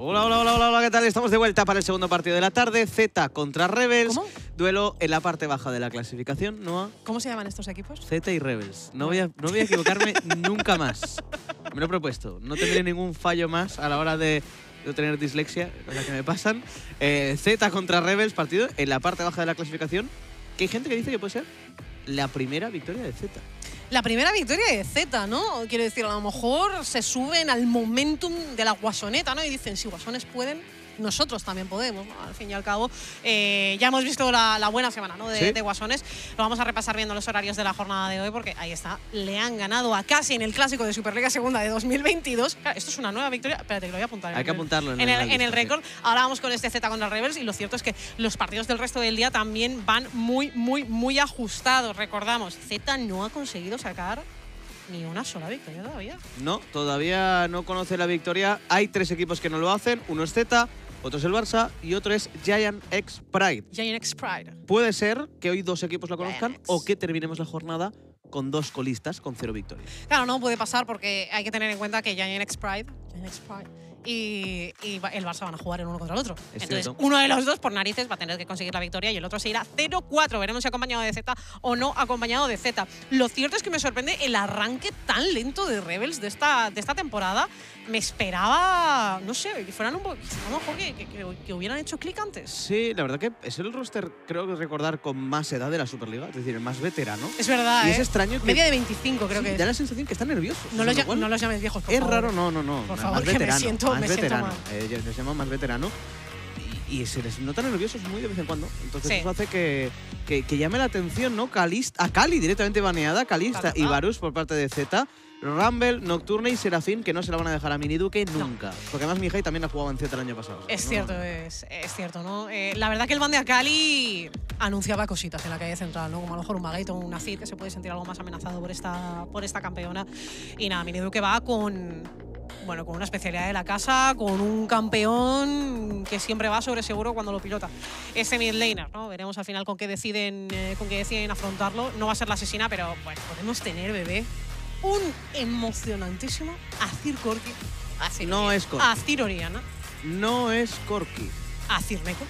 Hola, hola, hola, hola, ¿qué tal? Estamos de vuelta para el segundo partido de la tarde. Z contra Rebels. ¿Cómo? Duelo en la parte baja de la clasificación, Noa. ¿Cómo se llaman estos equipos? Z y Rebels. No voy a equivocarme nunca más. Me lo he propuesto. No tendré ningún fallo más a la hora de tener dislexia, cosas que me pasan. Z contra Rebels, partido en la parte baja de la clasificación. Que hay gente que dice que puede ser la primera victoria de Z. La primera victoria de Z, ¿no? Quiero decir, a lo mejor se suben al momentum de la guasoneta, ¿no? Y dicen, si guasones pueden, nosotros también podemos, ¿no? Al fin y al cabo, ya hemos visto la buena semana, ¿no? ¿Sí? de guasones. Lo vamos a repasar viendo los horarios de la jornada de hoy, porque ahí está. Le han ganado a Casi en el Clásico de Superliga Segunda de 2022. Claro, esto es una nueva victoria. Espérate, que lo voy a apuntar. Hay que apuntarlo en el récord. Ahora vamos con este Z contra Rebels, y lo cierto es que los partidos del resto del día también van muy ajustados. Recordamos, Z no ha conseguido sacar ni una sola victoria todavía. No, todavía no conoce la victoria. Hay 3 equipos que no lo hacen. Uno es Z, otro es el Barça y otro es Giant X Pride. Giant X Pride. Puede ser que hoy 2 equipos lo conozcan Giant X. o que terminemos la jornada con 2 colistas con 0 victorias. Claro, no puede pasar porque hay que tener en cuenta que Giant X Pride y el Barça van a jugar el uno contra el otro. Es Entonces, cierto. uno de los dos, por narices, va a tener que conseguir la victoria y el otro se irá 0-4. Veremos si acompañado de Z o no acompañado de Z. Lo cierto es que me sorprende el arranque tan lento de Rebels de esta temporada. Me esperaba, no sé, que fueran un poco, a lo mejor que hubieran hecho clic antes. Sí, la verdad que es el roster, creo que recordar, con más edad de la Superliga, es decir, el más veterano. Es verdad, Y es extraño que… Media de 25, creo sí, que es. da la sensación que están nerviosos. No los llames viejos, por Es favor. raro, no. Por más favor, que veterano, me siento veterano. mal. Les llama más veterano. Y se les nota nerviosos muy de vez en cuando. Entonces Sí. eso hace que llame la atención, ¿no? A Cali directamente baneada, Calista y Varus por parte de Z. Rumble, Nocturne y Serafín, que no se la van a dejar a Miniduque nunca. Porque además Mihai también ha jugado en Z el año pasado. Es ¿no? cierto, es cierto, ¿no? La verdad que el Bande Akali anunciaba cositas en la calle central, ¿no? Como a lo mejor un Magaito o un Nacid, que se puede sentir algo más amenazado por esta campeona. Y nada, Miniduque va con una especialidad de la casa, con un campeón que siempre va sobre seguro cuando lo pilota. Ese mid laner, ¿no? Veremos al final con qué deciden afrontarlo. No va a ser la asesina, pero bueno, podemos tener, bebé, un emocionantísimo Azir Corki. No es Corki. Azir Oriana. No es Corki. Azir Neko.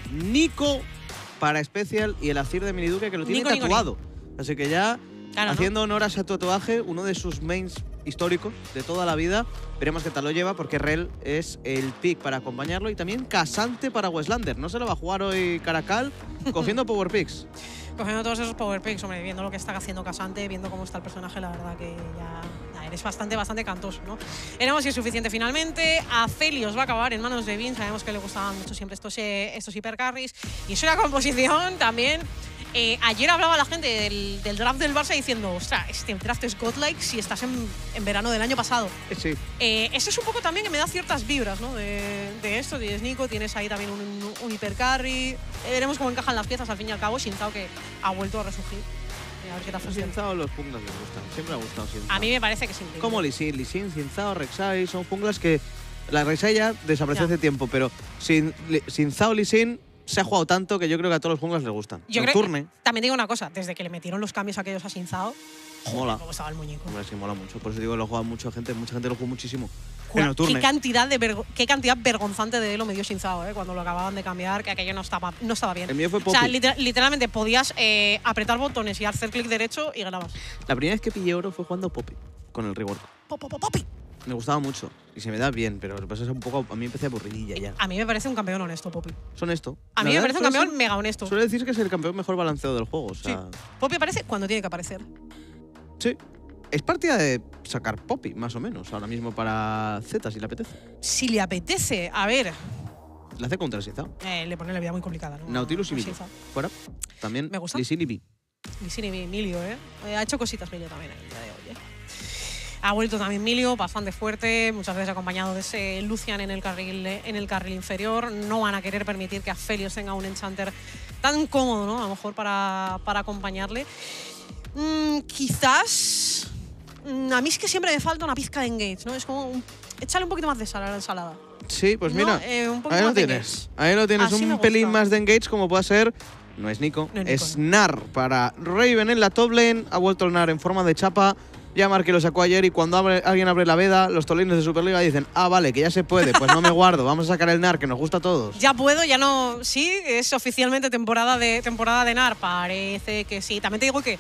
Nico para Special y el Azir de Miniduque, que lo tiene Nico, tatuado. Así que ya, claro, haciendo honor a ese tatuaje, uno de sus mains históricos de toda la vida. Veremos qué tal lo lleva, porque Rel es el pick para acompañarlo y también Casante para Westlander. No se lo va a jugar hoy Caracal, cogiendo Power Picks. Cogiendo todos esos power picks, hombre, viendo lo que está haciendo Casante, viendo cómo está el personaje, la verdad que ya eres bastante cantoso, ¿no? Veremos si es suficiente finalmente. Aphelios va a acabar en manos de Vin, sabemos que le gustaban mucho siempre estos hipercarries. Y es una composición también. Ayer hablaba la gente del draft del Barça diciendo, ostras, este draft es godlike si estás en verano del año pasado. Sí. Eso es un poco también que me da ciertas vibras, ¿no? De esto. Tienes Nico, tienes ahí también un hipercarry. Veremos cómo encajan las piezas al fin y al cabo. Shinzao, que ha vuelto a resurgir. A ver qué tal funciona. Shinzao los junglas les gustan. Siempre me ha gustado Shinzao. A mí me parece que es increíble. Como Lee Sin, Shinzao, Rek'Sai, son junglas que… La Rek'Sai ya desapareció hace tiempo, pero Shinzao, Lee Sin… Se ha jugado tanto que yo creo que a todos los junglas les gustan. Yo Nocturne. creo, también digo una cosa, desde que le metieron los cambios aquellos a Shinzao, Mola. cómo estaba el muñeco. Hombre, sí, mola mucho. Por eso digo que lo juega mucha gente lo juega muchísimo. Qué Nocturne. qué cantidad vergonzante de elo me dio Shinzao, cuando lo acababan de cambiar, que aquello no estaba bien. El mío fue O sea, Poppy. literalmente podías apretar botones y hacer clic derecho y ganabas. La primera vez que pillé oro fue jugando Poppy, con el rework. Poppy. Me gustaba mucho y se me da bien, pero lo que pasa es que un poco, a mí empecé aburridilla ya. A mí me parece un campeón honesto, Poppy. Son esto. A mí me parece un campeón mega honesto. Suele decir que es el campeón mejor balanceado del juego. O sea, Sí. Poppy aparece cuando tiene que aparecer. sí. Es partida de sacar Poppy, más o menos, ahora mismo para Z, si le apetece. Si le apetece, a ver, La hace contra Shinzao. le pone la vida muy complicada, ¿no? Nautilus y A Mili. Shinzao. Fuera. También Me gusta. Lee Sin y Vi. Lee Sin y Emilio, ha hecho cositas Emilio también el día de hoy, Ha vuelto también Emilio, bastante fuerte, muchas veces acompañado de ese Lucian en el carril inferior. No van a querer permitir que Aphelios tenga un enchanter tan cómodo, ¿no? A lo mejor para acompañarle. Quizás… a mí es que siempre me falta una pizca de engage, ¿no? Es como échale un poquito más de sal a la ensalada. Sí, pues No, mira, un poquito ahí lo más de tienes. engage. Ahí lo tienes, Así me un pelín gusta. más de engage como puede ser. No es Nico, No es Nico, es Nar para Raven en la top lane. Ha vuelto el Nar en forma de chapa. Ya Marque lo sacó ayer y cuando alguien abre la veda, los tolines de Superliga dicen, ah, vale, que ya se puede, pues no me guardo, vamos a sacar el NAR, que nos gusta a todos. Ya puedo, ya no. Sí, es oficialmente temporada de NAR. Parece que sí. También te digo que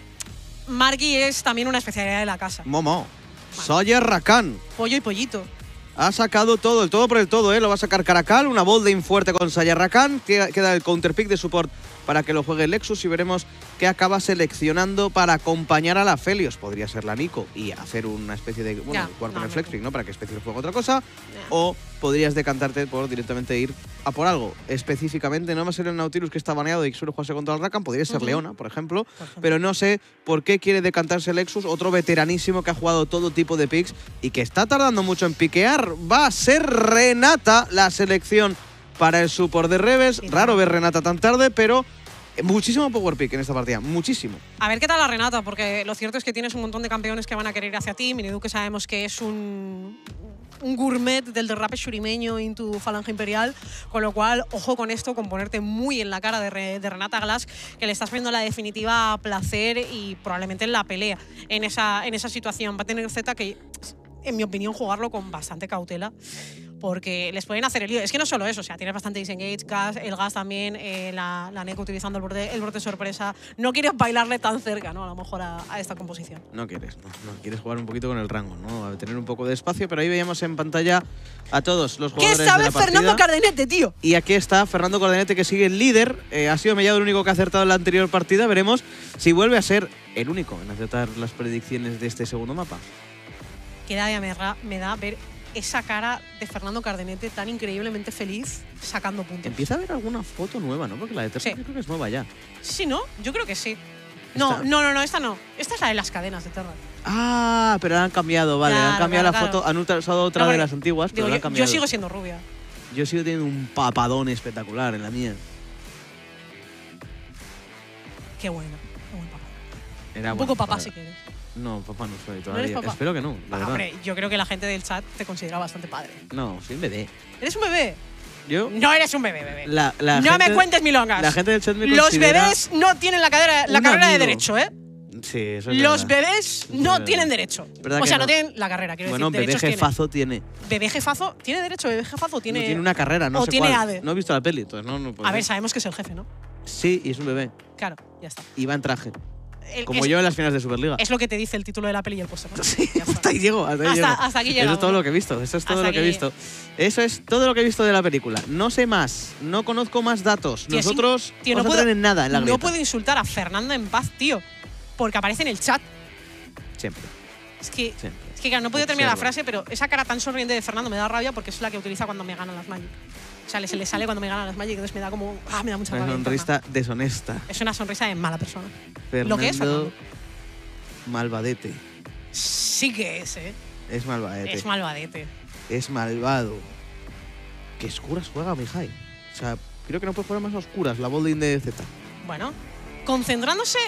Marky es también una especialidad de la casa. Momo. Sawyer Rakan. Pollo y pollito. Ha sacado todo, el todo por el todo, ¿eh? Lo va a sacar Caracal, una bolding fuerte con Sawyer Rakan. Queda el counterpick de support para que lo juegue Lexus y veremos qué acaba seleccionando para acompañar a la Felios. Podría ser la Nico y hacer una especie de… Bueno, jugar con el flexpick, ¿no? Para que especie juegue otra cosa. O podrías decantarte por directamente ir a por algo. Específicamente, no va a ser el Nautilus que está baneado y que suele jugarse contra el Rakan. Podría ser Leona, por ejemplo. Pero no sé por qué quiere decantarse Lexus, otro veteranísimo que ha jugado todo tipo de picks y que está tardando mucho en piquear. Va a ser Renata la selección para el support de Rebels. Raro ver Renata tan tarde, pero muchísimo power pick en esta partida, muchísimo. A ver qué tal la Renata, porque lo cierto es que tienes un montón de campeones que van a querer ir hacia ti. Minidu, que sabemos que es un gourmet del derrape shurimeño into Falange Imperial, con lo cual, ojo con esto, con ponerte muy en la cara de Renata Glass, que le estás poniendo la definitiva placer y probablemente en la pelea en esa situación. Va a tener Z que, en mi opinión, jugarlo con bastante cautela, porque les pueden hacer el lío. Es que no solo eso, o sea, tienes bastante disengage, el gas también, la Neko utilizando el borde sorpresa. No quieres bailarle tan cerca, ¿no? A lo mejor a esta composición. No quieres, no quieres jugar un poquito con el rango, ¿no? A tener un poco de espacio, pero ahí veíamos en pantalla a todos los jugadores de la partida. ¿Qué sabe Fernando Cardenete, tío? Y aquí está Fernando Cardenete, que sigue el líder. Ha sido Mellado el único que ha acertado en la anterior partida. Veremos si vuelve a ser el único en acertar las predicciones de este segundo mapa. Qué rabia me da ver esa cara de Fernando Cardenete tan increíblemente feliz sacando puntos. Empieza a haber alguna foto nueva, ¿no? Porque la de Terra yo creo que es nueva ya. Sí, ¿no? Yo creo que sí. No, esta no. Esta es la de las cadenas de Terra. Ah, pero la han cambiado, vale. Claro, han cambiado claro, la foto, han usado otra de las antiguas, pero la han cambiado. Yo sigo siendo rubia. Yo sigo teniendo un papadón espectacular en la mía. Qué bueno, qué buen papá. Era un poco papá si quieres. No, papá no soy todavía. ¿No eres papá? Espero que no, la verdad. Hombre, yo creo que la gente del chat te considera bastante padre. No, soy un bebé. ¿Eres un bebé? ¿Yo? No eres un bebé. La no gente, me cuentes milongas. La gente del chat me Los considera bebés no tienen la carrera de derecho, ¿eh? Sí, eso es Los verdad. bebés no tienen derecho. O sea, no tienen la carrera, quiero bueno, decir. Bebé jefazo tiene. ¿Bebé jefazo? ¿Tiene derecho? ¿Bebé jefazo? ¿Tiene, no tiene una carrera, no o sé tiene cuál. ADE? No he visto la peli, entonces no puedo A ver, decir. sabemos que es el jefe, ¿no? Sí, y es un bebé. Claro, ya está. Y va en traje. Como yo en las finales de Superliga. Es lo que te dice el título de la peli y el póster, ¿no? Sí, hasta ahí llego. Hasta aquí llegamos. Eso es todo lo que he visto. Eso es todo lo que he visto. Eso es todo lo que he visto de la película. No sé más. No conozco más datos. Tío, Nosotros tío, no puedo en nada en la grieta. No puedo insultar a Fernanda en paz, tío. Porque aparece en el chat. Siempre. Es que claro, no puedo terminar la frase, pero esa cara tan sonriente de Fernando me da rabia porque es la que utiliza cuando me ganan las Magic. O sea, se le sale cuando me ganan las Magic, entonces me da como… me da mucha rabia. Una sonrisa deshonesta. Es una sonrisa de mala persona. Fernando, ¿Lo que es, Fernando? Malvadete. Sí que es, ¿eh? Es malvadete. Es malvadete. Es malvado. Qué oscuras juega Mihai. O sea, creo que no puede jugar más oscuras la bolding de Z. Bueno, concentrándose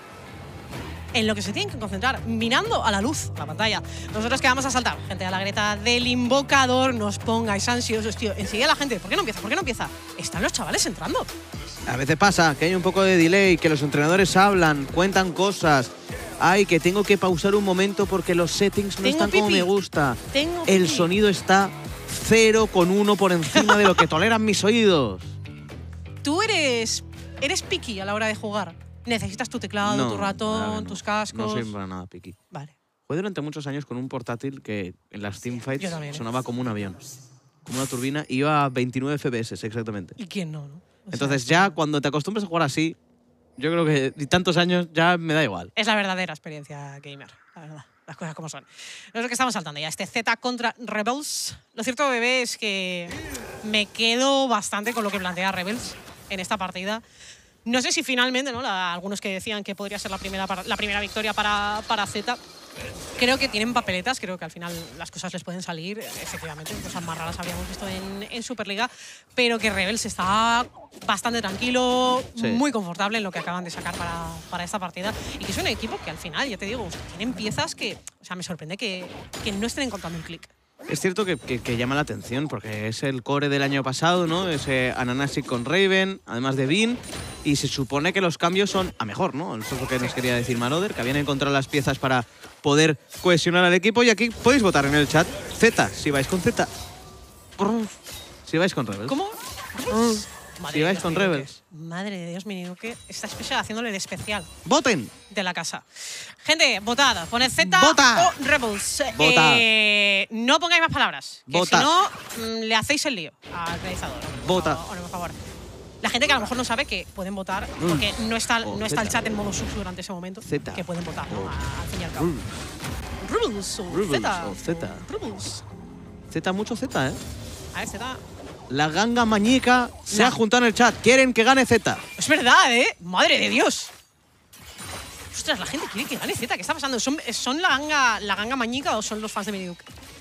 en lo que se tienen que concentrar, mirando a la luz la pantalla. Nosotros que vamos a saltar, gente, a la grieta del invocador, nos pongáis ansiosos, tío. Enseguida la gente, ¿por qué no empieza? ¿Por qué no empieza? Están los chavales entrando. A veces pasa que hay un poco de delay, que los entrenadores hablan, cuentan cosas. Ay, que tengo que pausar un momento porque los settings no están como me gusta. El sonido está 0,1 por encima de lo que toleran mis oídos. ¿Tú eres picky a la hora de jugar? ¿Necesitas tu teclado, tu ratón, tus cascos? No soy para nada picky. Vale. Jugué durante muchos años con un portátil que en las teamfights sonaba como un avión. Como una turbina, y iba a 29 FPS exactamente. ¿Y quién no? Entonces ya cuando te acostumbras a jugar así, yo creo que tantos años ya me da igual. Es la verdadera experiencia gamer, la verdad. Las cosas como son. Nosotros que estamos saltando ya, este Z contra Rebels. Lo cierto, bebé, es que me quedo bastante con lo que plantea Rebels en esta partida. No sé si finalmente, ¿no? Algunos que decían que podría ser la primera victoria para Z. Creo que tienen papeletas, creo que al final las cosas les pueden salir. Efectivamente, cosas más raras habíamos visto en Superliga, pero que Rebels está bastante tranquilo, muy confortable en lo que acaban de sacar para esta partida. Y que es un equipo que al final, ya te digo, tienen piezas que, o sea, me sorprende que no estén encontrando el clic. Es cierto que llama la atención porque es el core del año pasado, ¿no? Ese Ananasic con Raven, además de Bean, y se supone que los cambios son a mejor, ¿no? Eso es lo que nos quería decir Marauder, que habían encontrado las piezas para poder cohesionar al equipo. Y aquí podéis votar en el chat Z, si vais con Z. Si vais con Rebels. ¿Cómo? Si vais con Rebels. Madre de Dios, Miniduque está especial haciéndole el especial ¡Voten! de la casa. Gente, votad. Poned Z ¡Vota! o Rebels. Vota. No pongáis más palabras. Que Vota. si no, le hacéis el lío al realizador. Vota. Por favor. La gente que a lo mejor no sabe que pueden votar, porque no está el chat en modo sub durante ese momento, Z. que pueden votar, ¿no? Al fin y al cabo. Rebels o Rebels Z. o Z. Rebels. Z, mucho Z, ¿eh? A ver, Z. La ganga mañica se ha juntado en el chat. Quieren que gane Z. Es verdad, ¿eh? ¡Madre de Dios! Ostras, la gente quiere que gane Z. ¿Qué está pasando? ¿Son la ganga mañica o son los fans de Miniduque?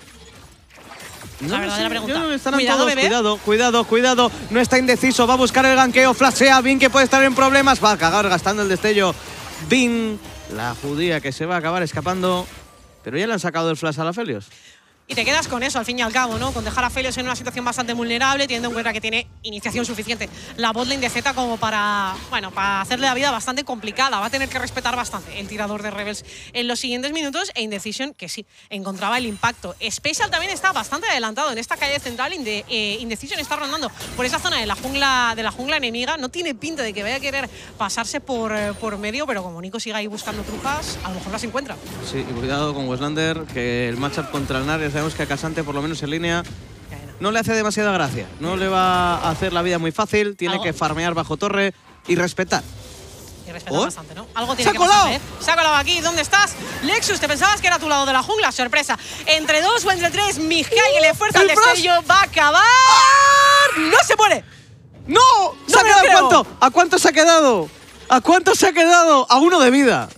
La verdadera pregunta. Están Cuidado, todos. bebé. Cuidado. No está indeciso. Va a buscar el ganqueo. Flashea. Bin que puede estar en problemas. Va a cagar gastando el destello. Bin, la judía que se va a acabar escapando. Pero ya le han sacado el flash a la Felios. Y te quedas con eso, al fin y al cabo, ¿no? Con dejar a Felios en una situación bastante vulnerable, teniendo en cuenta que tiene iniciación suficiente la botlane de Z como para, bueno, para hacerle la vida bastante complicada. Va a tener que respetar bastante el tirador de Rebels en los siguientes minutos. E Indecision, que sí, encontraba el impacto. Special también está bastante adelantado en esta calle central. Indecision está rondando por esa zona de la jungla enemiga. No tiene pinta de que vaya a querer pasarse por medio, pero como Nico sigue ahí buscando trujas, a lo mejor las encuentra. Sí, y cuidado con Westlander, que el matchup contra el Nar, sabemos que a Casante, por lo menos en línea, no le hace demasiada gracia. No le va a hacer la vida muy fácil. Tiene que farmear bajo torre y respetar. Y respetar bastante, ¿no? Algo tiene que colado! pasar, ¿eh? Se ha colado aquí. ¿Dónde estás? Lexus, ¿te pensabas que era a tu lado de la jungla? Sorpresa. Entre dos o entre tres, Mijai le fuerza el destello. Va a acabar. ¡No se muere! ¡No! ¿Se ¡No ha me lo quedado creo! cuánto? ¿A cuánto se ha quedado? ¿A cuánto se ha quedado? A 1 de vida.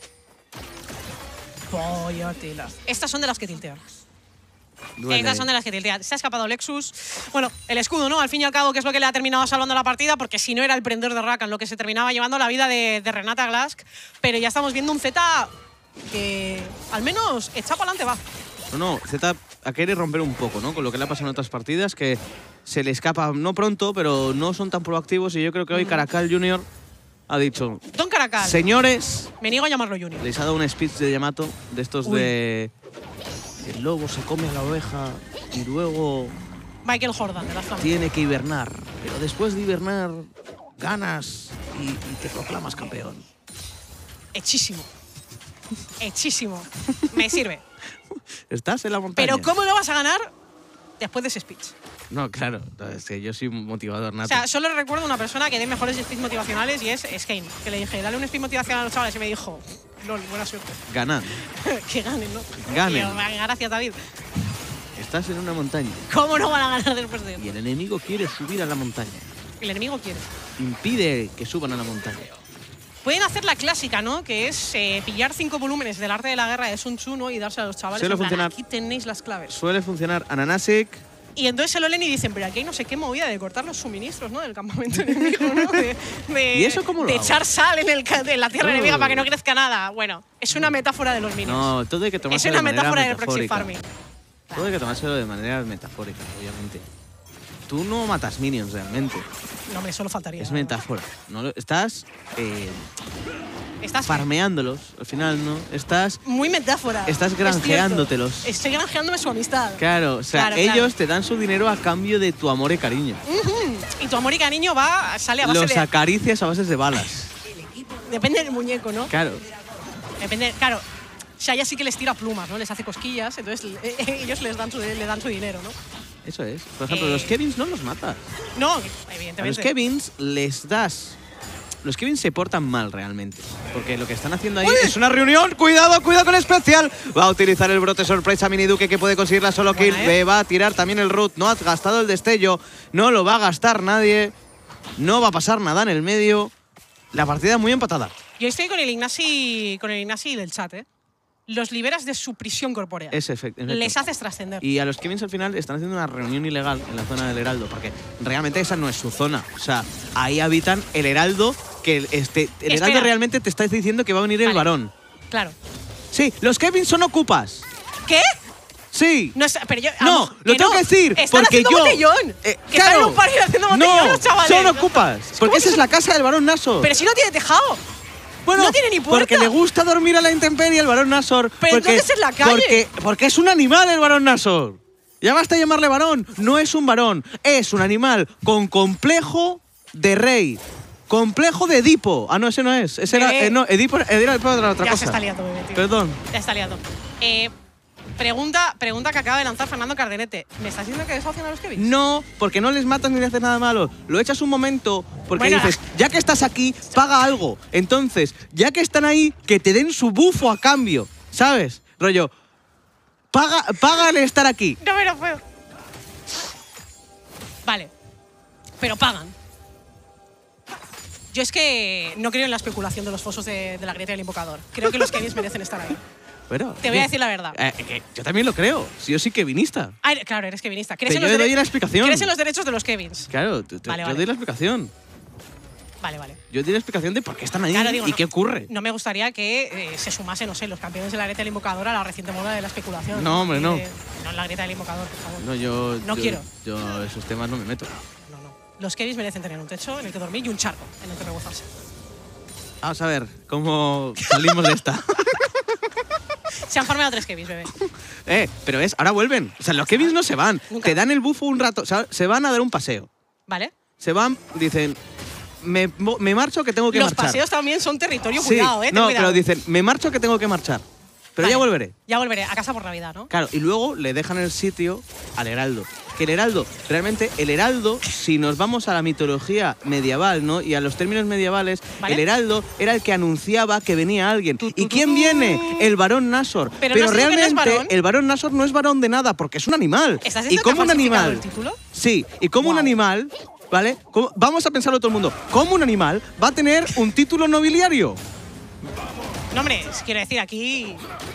Pollotilas. Estas son de las que tiltean. Duele. Estas son de las que tiltean. Se ha escapado Lexus. Bueno, el escudo, ¿no? Al fin y al cabo, que es lo que le ha terminado salvando la partida, porque si no era el prender de Rakan lo que se terminaba llevando la vida de Renata Glask. Pero ya estamos viendo un Z que al menos echa para adelante va. No, Z a querer romper un poco, ¿no? Con lo que le ha pasado en otras partidas, que se le escapa, no pronto, pero no son tan proactivos. Y yo creo que hoy Caracal Jr. ha dicho: Don Caracal. Señores, Me niego a llamarlo Junior. les ha dado un speech de Yamato, de estos de... El lobo se come a la oveja y luego Michael Jordan, de las Flamas. tiene que hibernar. Pero después de hibernar, ganas y te proclamas campeón. Hechísimo. Hechísimo. Me sirve. Estás en la montaña. Pero ¿cómo lo vas a ganar después de ese speech? No, claro. Es que yo soy motivador nato. O sea, solo recuerdo una persona que dé mejores speech motivacionales y es Skane. Que le dije, dale un speech motivacional a los chavales y me dijo, lol, buena suerte. Ganan. Que ganen, ¿no? Ganen. Y yo, gracias, David. Estás en una montaña ¿Cómo no van a ganar después de eso? y el enemigo quiere subir a la montaña. El enemigo quiere. Impide que suban a la montaña. Pueden hacer la clásica, ¿no? Que es pillar 5 volúmenes del arte de la guerra de Sun Tzu, ¿no? Y dársela a los chavales. Suele en plan, funcionar. aquí tenéis las claves. Suele funcionar Ananasic. Y entonces se lo leen y dicen, pero aquí hay no sé qué movida de cortar los suministros, ¿no? Del campamento enemigo, ¿no? ¿Y eso cómo lo de hago? echar sal en la tierra enemiga para que no crezca nada. Bueno, es una metáfora de los minions. No, todo hay que es tomárselo una de manera metáfora del proxy metafórica. farming. Todo hay que tomárselo de manera metafórica, obviamente. Tú no matas minions realmente. No, hombre, solo faltaría. Es metáfora. No lo- estás Estás farmeándolos, al final, ¿no? Estás muy metáfora. Estás es cierto. granjeándotelos. Estoy granjeándome su amistad. Claro, o sea, Claro, ellos claro. te dan su dinero a cambio de tu amor y cariño. Y tu amor y cariño sale a base Los de… acaricias a bases de balas. Depende del muñeco, ¿no? Claro. Depende, claro. Shaya sí que les tira plumas, ¿no? Les hace cosquillas, entonces ellos le dan su dinero, ¿no? Eso es. Por ejemplo, los Kevins no los matas. No, A evidentemente. los Kevins les das... Los Kevins se portan mal realmente. Porque lo que están haciendo ahí es una reunión. ¡Cuidado, cuidado con el especial! Va a utilizar el brote sorpresa a Miniduque, que puede conseguir la solo kill. Buena, Va a tirar también el root. No ha gastado el destello. No lo va a gastar nadie. No va a pasar nada en el medio. La partida muy empatada. Yo estoy con el Ignasi del chat, ¿eh? Los liberas de su prisión corpórea. Ese efecto. Les haces trascender. Y a los Kevins al final están haciendo una reunión ilegal en la zona del Heraldo, porque realmente esa no es su zona. O sea, ahí habitan el Heraldo, que el Heraldo Espera. realmente te está diciendo que va a venir el Vale. varón. Claro. Sí, los Kevins son ocupas. ¿Qué? Sí. No, pero yo, No, lo tengo que decir, Están porque haciendo yo… botellón. Que están en un parque haciendo botellón no, los chavales. son ocupas, porque ¿Cómo esa es la casa del varón Naso. Pero si no tiene tejado. Bueno, no tiene ni puerta. Porque le gusta dormir a la intemperie el varón Nashor. Pero porque, entonces es la calle. Porque es un animal el varón Nashor. Ya basta de llamarle varón. No es un varón. Es un animal con complejo de rey. Complejo de Edipo. Ah, no, ese no es. Ese era, no, Edipo era el padre de la otra ya cosa. se está liando, bebé, tío. Perdón. Ya está liando. Pregunta que acaba de lanzar Fernando Cardenete. ¿Me estás diciendo que desafían a los Kevins? No, porque no les matas ni les haces nada malo. Lo echas un momento porque Bueno, dices, ya que estás aquí, paga algo. Entonces, ya que están ahí, que te den su bufo a cambio. ¿Sabes? Rollo, págale estar aquí. No me lo puedo. Vale. Pero pagan. Yo es que no creo en la especulación de los fosos de la grieta del invocador. Creo que los Kevins merecen estar ahí. Bueno, Te voy a decir la verdad. yo también lo creo. Si yo sí kevinista. Ah, claro, eres kevinista. Pero yo doy la explicación. ¿Crees en los derechos de los Kevins? Claro, Vale, yo vale. doy la explicación. Vale, vale. Yo doy la explicación de por qué están ahí Claro, digo, y no, qué ocurre. No me gustaría que se sumasen, no sé, los campeones de la grieta del invocador a la reciente moda de la especulación. No, hombre, no. No en la grieta del invocador, por favor. No, yo quiero. Yo esos temas no me meto. No, no. Los Kevins merecen tener un techo en el que dormir y un charco en el que regozarse. Vamos a ver cómo salimos de esta. Se han farmeado 3 Kevins, bebé. Pero ahora vuelven. O sea, los Kevins no se van. Nunca. Te dan el bufo un rato. O sea, se van a dar un paseo. ¿Vale? Se van, dicen, me marcho que tengo que Los marchar. paseos también son territorio, Sí, cuidado, ten no, cuidado. pero dicen, me marcho que tengo que marchar. Pero Vale. ya volveré. Ya volveré a casa por Navidad, ¿no? Claro, y luego le dejan el sitio al heraldo. Que el heraldo, realmente, el heraldo, si nos vamos a la mitología medieval, ¿no? Y a los términos medievales, ¿Vale? el heraldo era el que anunciaba que venía alguien. ¿Y quién viene? El varón Nashor. Pero ¿no has dicho que no es realmente, varón? el varón Nashor no es varón de nada, porque es un animal. ¿Estás y diciendo que como ha un falsificado animal. el título? Sí, y como un Guau. animal, ¿vale? Vamos a pensarlo todo el mundo. Como un animal va a tener un título nobiliario. No, hombre, quiero decir, aquí.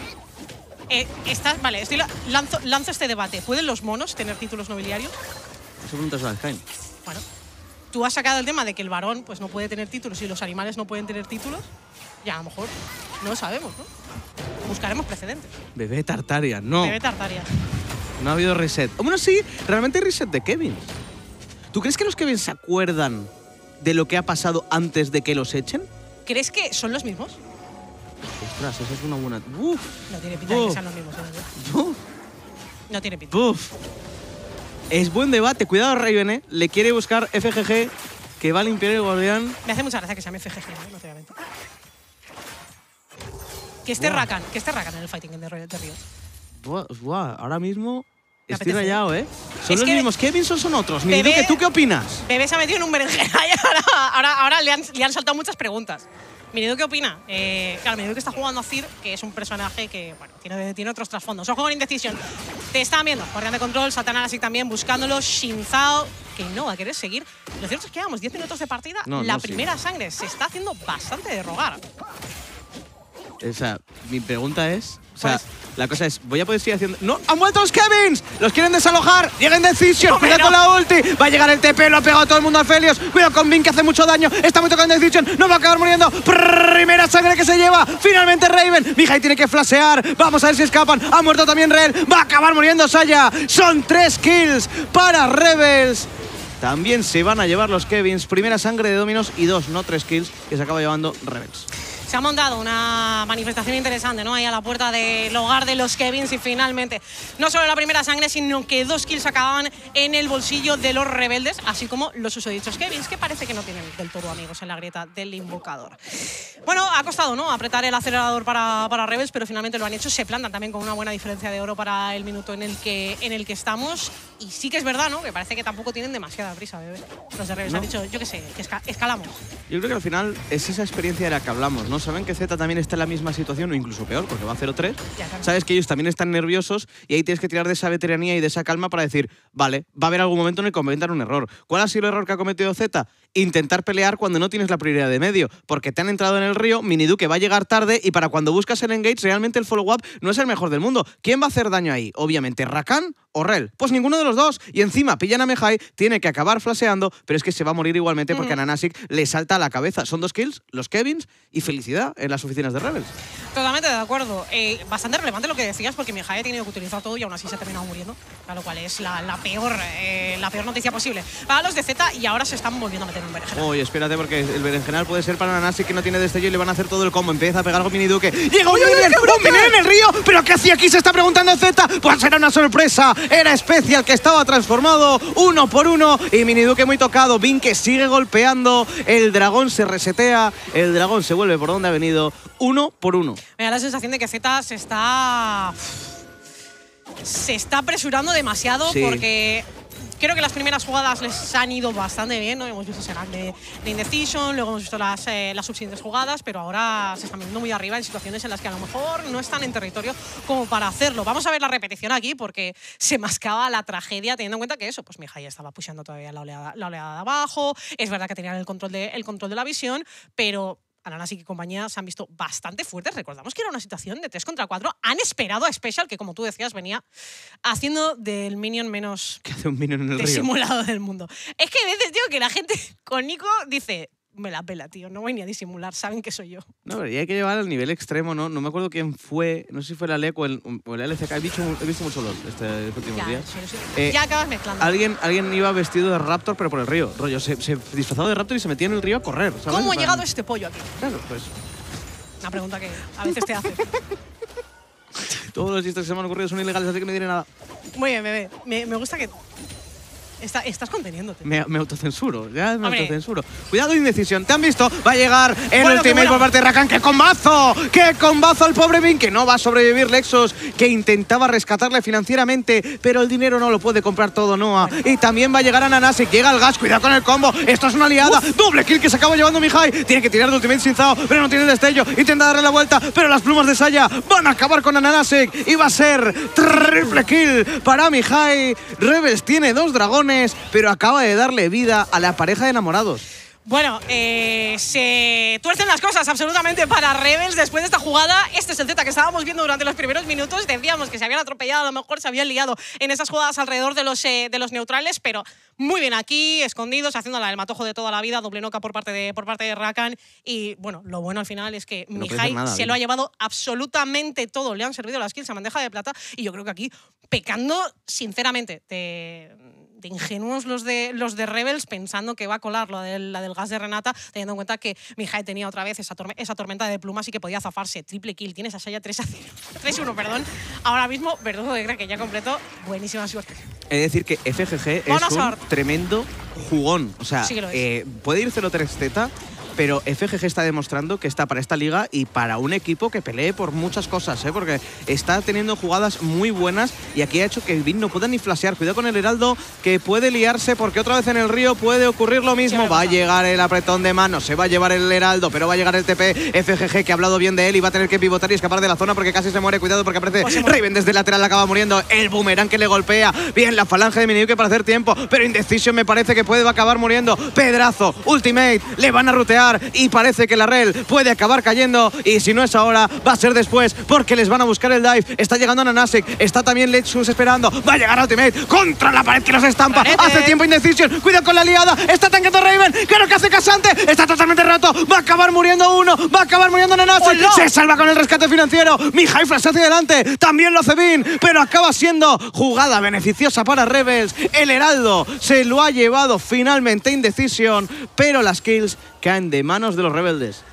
Vale, lanzo este debate. ¿Pueden los monos tener títulos nobiliarios? Eso preguntas a Skyne. Bueno, tú has sacado el tema de que el varón pues, no puede tener títulos y los animales no pueden tener títulos. Ya, a lo mejor no lo sabemos, ¿no? Buscaremos precedentes. Bebé Tartaria, no. Bebé Tartaria. No ha habido reset. Bueno, sí, realmente hay reset de Kevin. ¿Tú crees que los Kevin se acuerdan de lo que ha pasado antes de que los echen? ¿Crees que son los mismos? Ostras, esa es una buena. Uf, No tiene pinta de que sean los mismos. uf, No tiene pinta. uf. Es buen debate. Cuidado, Raven, ¿eh? Le quiere buscar FGG, que va a limpiar el guardián. Me hace mucha gracia que se llame FGG, no te voy a mentir. Que esté Buah. Rakan en el fighting de Riot. Buah, ahora mismo Me estoy apetece. rayado, ¿eh? ¿Son Es los que- mismos Kevins o son otros? Bebé- Miriduque, ¿tú qué opinas? Bebé se ha metido en un berenjena y ahora le han saltado muchas preguntas. Miridu, ¿qué opina? Claro, Miridu que está jugando a Cir, que es un personaje que bueno, tiene otros trasfondos. Ojo con Indecision. Te están viendo. Guardián de control, Satanás así también buscándolo. Shinzao, que no va a querer seguir. Lo cierto es que llevamos 10 minutos de partida. No, la no primera sangre se está haciendo bastante de rogar. O sea, mi pregunta es… O sea, ¿Cuál es? la cosa es, ¿voy a poder seguir haciendo…? ¡No! ¡Han vuelto los Kevins! ¡Los quieren desalojar! ¡Llega Indecision! ¡Hombre, ¡Cuidado con no! la ulti! ¡Va a llegar el TP! ¡Lo ha pegado todo el mundo a Felios! ¡Cuidado con Min, que hace mucho daño! ¡Está muy tocando Indecision! ¡No va a acabar muriendo! ¡Primera sangre que se lleva! ¡Finalmente Raven! Mihai tiene que flashear. Vamos a ver si escapan. ¡Ha muerto también Rel! ¡Va a acabar muriendo Saya! ¡Son 3 kills para Rebels! También se van a llevar los Kevins. Primera sangre de Dominos y 2, no 3 kills, que se acaba llevando Rebels. Se ha montado una manifestación interesante, ¿no? Ahí a la puerta del hogar de los Kevins y finalmente no solo la primera sangre, sino que 2 kills acababan en el bolsillo de los rebeldes, así como los susodichos Kevins, que parece que no tienen del todo amigos en la grieta del invocador. Bueno, ha costado, ¿no? Apretar el acelerador para Rebels, pero finalmente lo han hecho. Se plantan también con una buena diferencia de oro para el minuto en el que estamos. Y sí que es verdad, ¿no? Que parece que tampoco tienen demasiada prisa, bebé. Los de Rebels No. han dicho, yo qué sé, que escalamos. Yo creo que al final es esa experiencia de la que hablamos, ¿no? Saben que Z también está en la misma situación o incluso peor, porque va 0-3. Ya, claro. Sabes que ellos también están nerviosos y ahí tienes que tirar de esa veteranía y de esa calma para decir, vale, va a haber algún momento en el que cometan un error. ¿Cuál ha sido el error que ha cometido Z? Intentar pelear cuando no tienes la prioridad de medio, porque te han entrado en el río, Miniduque va a llegar tarde y para cuando buscas el engage realmente el follow-up no es el mejor del mundo. ¿Quién va a hacer daño ahí? Obviamente, ¿Rakan o Rel? Pues ninguno de los dos. Y encima pillan a Mihai, tiene que acabar flasheando, pero es que se va a morir igualmente porque a Nanasik le salta a la cabeza. Son 2 kills, los Kevins y felicidad en las oficinas de Rebels. Totalmente de acuerdo. Bastante relevante lo que decías, porque Mihai ha tenido que utilizar todo y aún así se ha terminado muriendo. Lo cual es la peor noticia posible para los de Z y ahora se están volviendo a meter en un berenjenal. Oye, espérate, porque el berenjenal puede ser para Nanasi, que no tiene destello, y le van a hacer todo el combo. Empieza a pegar con Miniduque. ¡Llega un minion en el río! ¿Pero qué hacía aquí? Se está preguntando Z. Pues era una sorpresa. Era Special, que estaba transformado 1 por 1. Y Miniduque muy tocado. Vin que sigue golpeando. El dragón se resetea. El dragón se vuelve por donde ha venido. 1 por 1. Me da la sensación de que Z se está apresurando demasiado, sí, porque creo que las primeras jugadas les han ido bastante bien, ¿no? Hemos visto ese gag de Indecision, luego hemos visto las subsiguientes jugadas, pero ahora se están viendo muy arriba en situaciones en las que a lo mejor no están en territorio como para hacerlo. Vamos a ver la repetición aquí, porque se mascaba la tragedia, teniendo en cuenta que eso, pues Mihai estaba pusheando todavía la oleada de abajo. Es verdad que tenían el control de la visión, pero Nanasi y compañía se han visto bastante fuertes. Recordamos que era una situación de 3 contra 4. Han esperado a Special, que como tú decías, venía haciendo del minion menos ¿Qué hace un minion en el río? Disimulado del mundo. Es que a veces, tío, que la gente con Nico dice: me la pela, tío, no voy ni a disimular, saben que soy yo. No, pero ya hay que llevar al nivel extremo, ¿no? No me acuerdo quién fue, no sé si fue la LEC o el LCK. He visto mucho LOL estos últimos días. Sí. Ya acabas mezclando. Alguien iba vestido de Raptor, pero por el río. Rollo, se disfrazaba de Raptor y se metía en el río a correr, ¿sabes? ¿Cómo ha llegado este pollo aquí? Claro, pues. Una pregunta que a veces te hace. Todos los chistes que se me han ocurrido son ilegales, así que no diré nada. Muy bien, bebé. Me gusta que estás conteniéndote. Me autocensuro, ya me autocensuro. Cuidado, Indecisión, ¿te han visto? Va a llegar el ultimate por parte de Rakan. ¡Qué combazo! ¡Qué combazo al pobre Vin! Que no va a sobrevivir Lexus, que intentaba rescatarle financieramente, pero el dinero no lo puede comprar todo Noah. Y también va a llegar a Nanasi. Llega el gas, cuidado con el combo. Esto es una liada. Doble kill que se acaba llevando Mihai. Tiene que tirar de ultimate sin Zao, pero no tiene el destello. Intenta darle la vuelta, pero las plumas de Saya van a acabar con Nanasi. Y va a ser triple kill para Mihai. Rebels tiene 2 dragones, pero acaba de darle vida a la pareja de enamorados. Bueno, se tuercen las cosas absolutamente para Rebels después de esta jugada. Este es el Z que estábamos viendo durante los primeros minutos. Decíamos que se habían atropellado, a lo mejor se habían liado en esas jugadas alrededor de los neutrales, pero muy bien aquí, escondidos, haciéndola el matojo de toda la vida, doble noca por parte de Rakan. Y bueno, lo bueno al final es que Mihai se lo ha llevado absolutamente todo. Le han servido las kills a bandeja de plata, y yo creo que aquí, pecando sinceramente de ingenuos los de Rebels, pensando que va a colar la del gas de Renata, teniendo en cuenta que Mihai tenía otra vez esa tormenta de plumas y que podía zafarse. Triple kill, tienes a Saya 3-1, perdón. Ahora mismo, Verdugo de Crack, que ya completó. Buenísima suerte. Es decir, que FGG es un tremendo jugón. O sea, sí puede ir 0-3 pero FGG está demostrando que está para esta liga y para un equipo que pelee por muchas cosas, porque está teniendo jugadas muy buenas, y aquí ha hecho que Vin no pueda ni flashear. Cuidado con el Heraldo, que puede liarse, porque otra vez en el río puede ocurrir lo mismo. Va a llegar el apretón de mano, se va a llevar el Heraldo, pero va a llegar el TP. FGG, que ha hablado bien de él, y va a tener que pivotar y escapar de la zona porque casi se muere. Cuidado, porque aparece Raven desde el lateral, acaba muriendo. El boomerang que le golpea. Bien, la falange de Miniduque para hacer tiempo, pero Indecision me parece que puede acabar muriendo. Pedrazo, ultimate, le van a rutear, y parece que la Rel puede acabar cayendo, y si no es ahora, va a ser después, porque les van a buscar el dive. Está llegando Nanasek, está también Lexus esperando. Va a llegar Ultimate contra la pared que los estampa. Hace tiempo Indecision, cuidado con la liada. Está tanqueando Raven, claro que hace Casante. Está totalmente roto, va a acabar muriendo uno, va a acabar muriendo Nanasek. Se salva con el rescate financiero. Mihai flash hacia adelante, también lo hace Vin, pero acaba siendo jugada beneficiosa para Rebels. El Heraldo se lo ha llevado finalmente Indecision, pero las kills caen de manos de los rebeldes.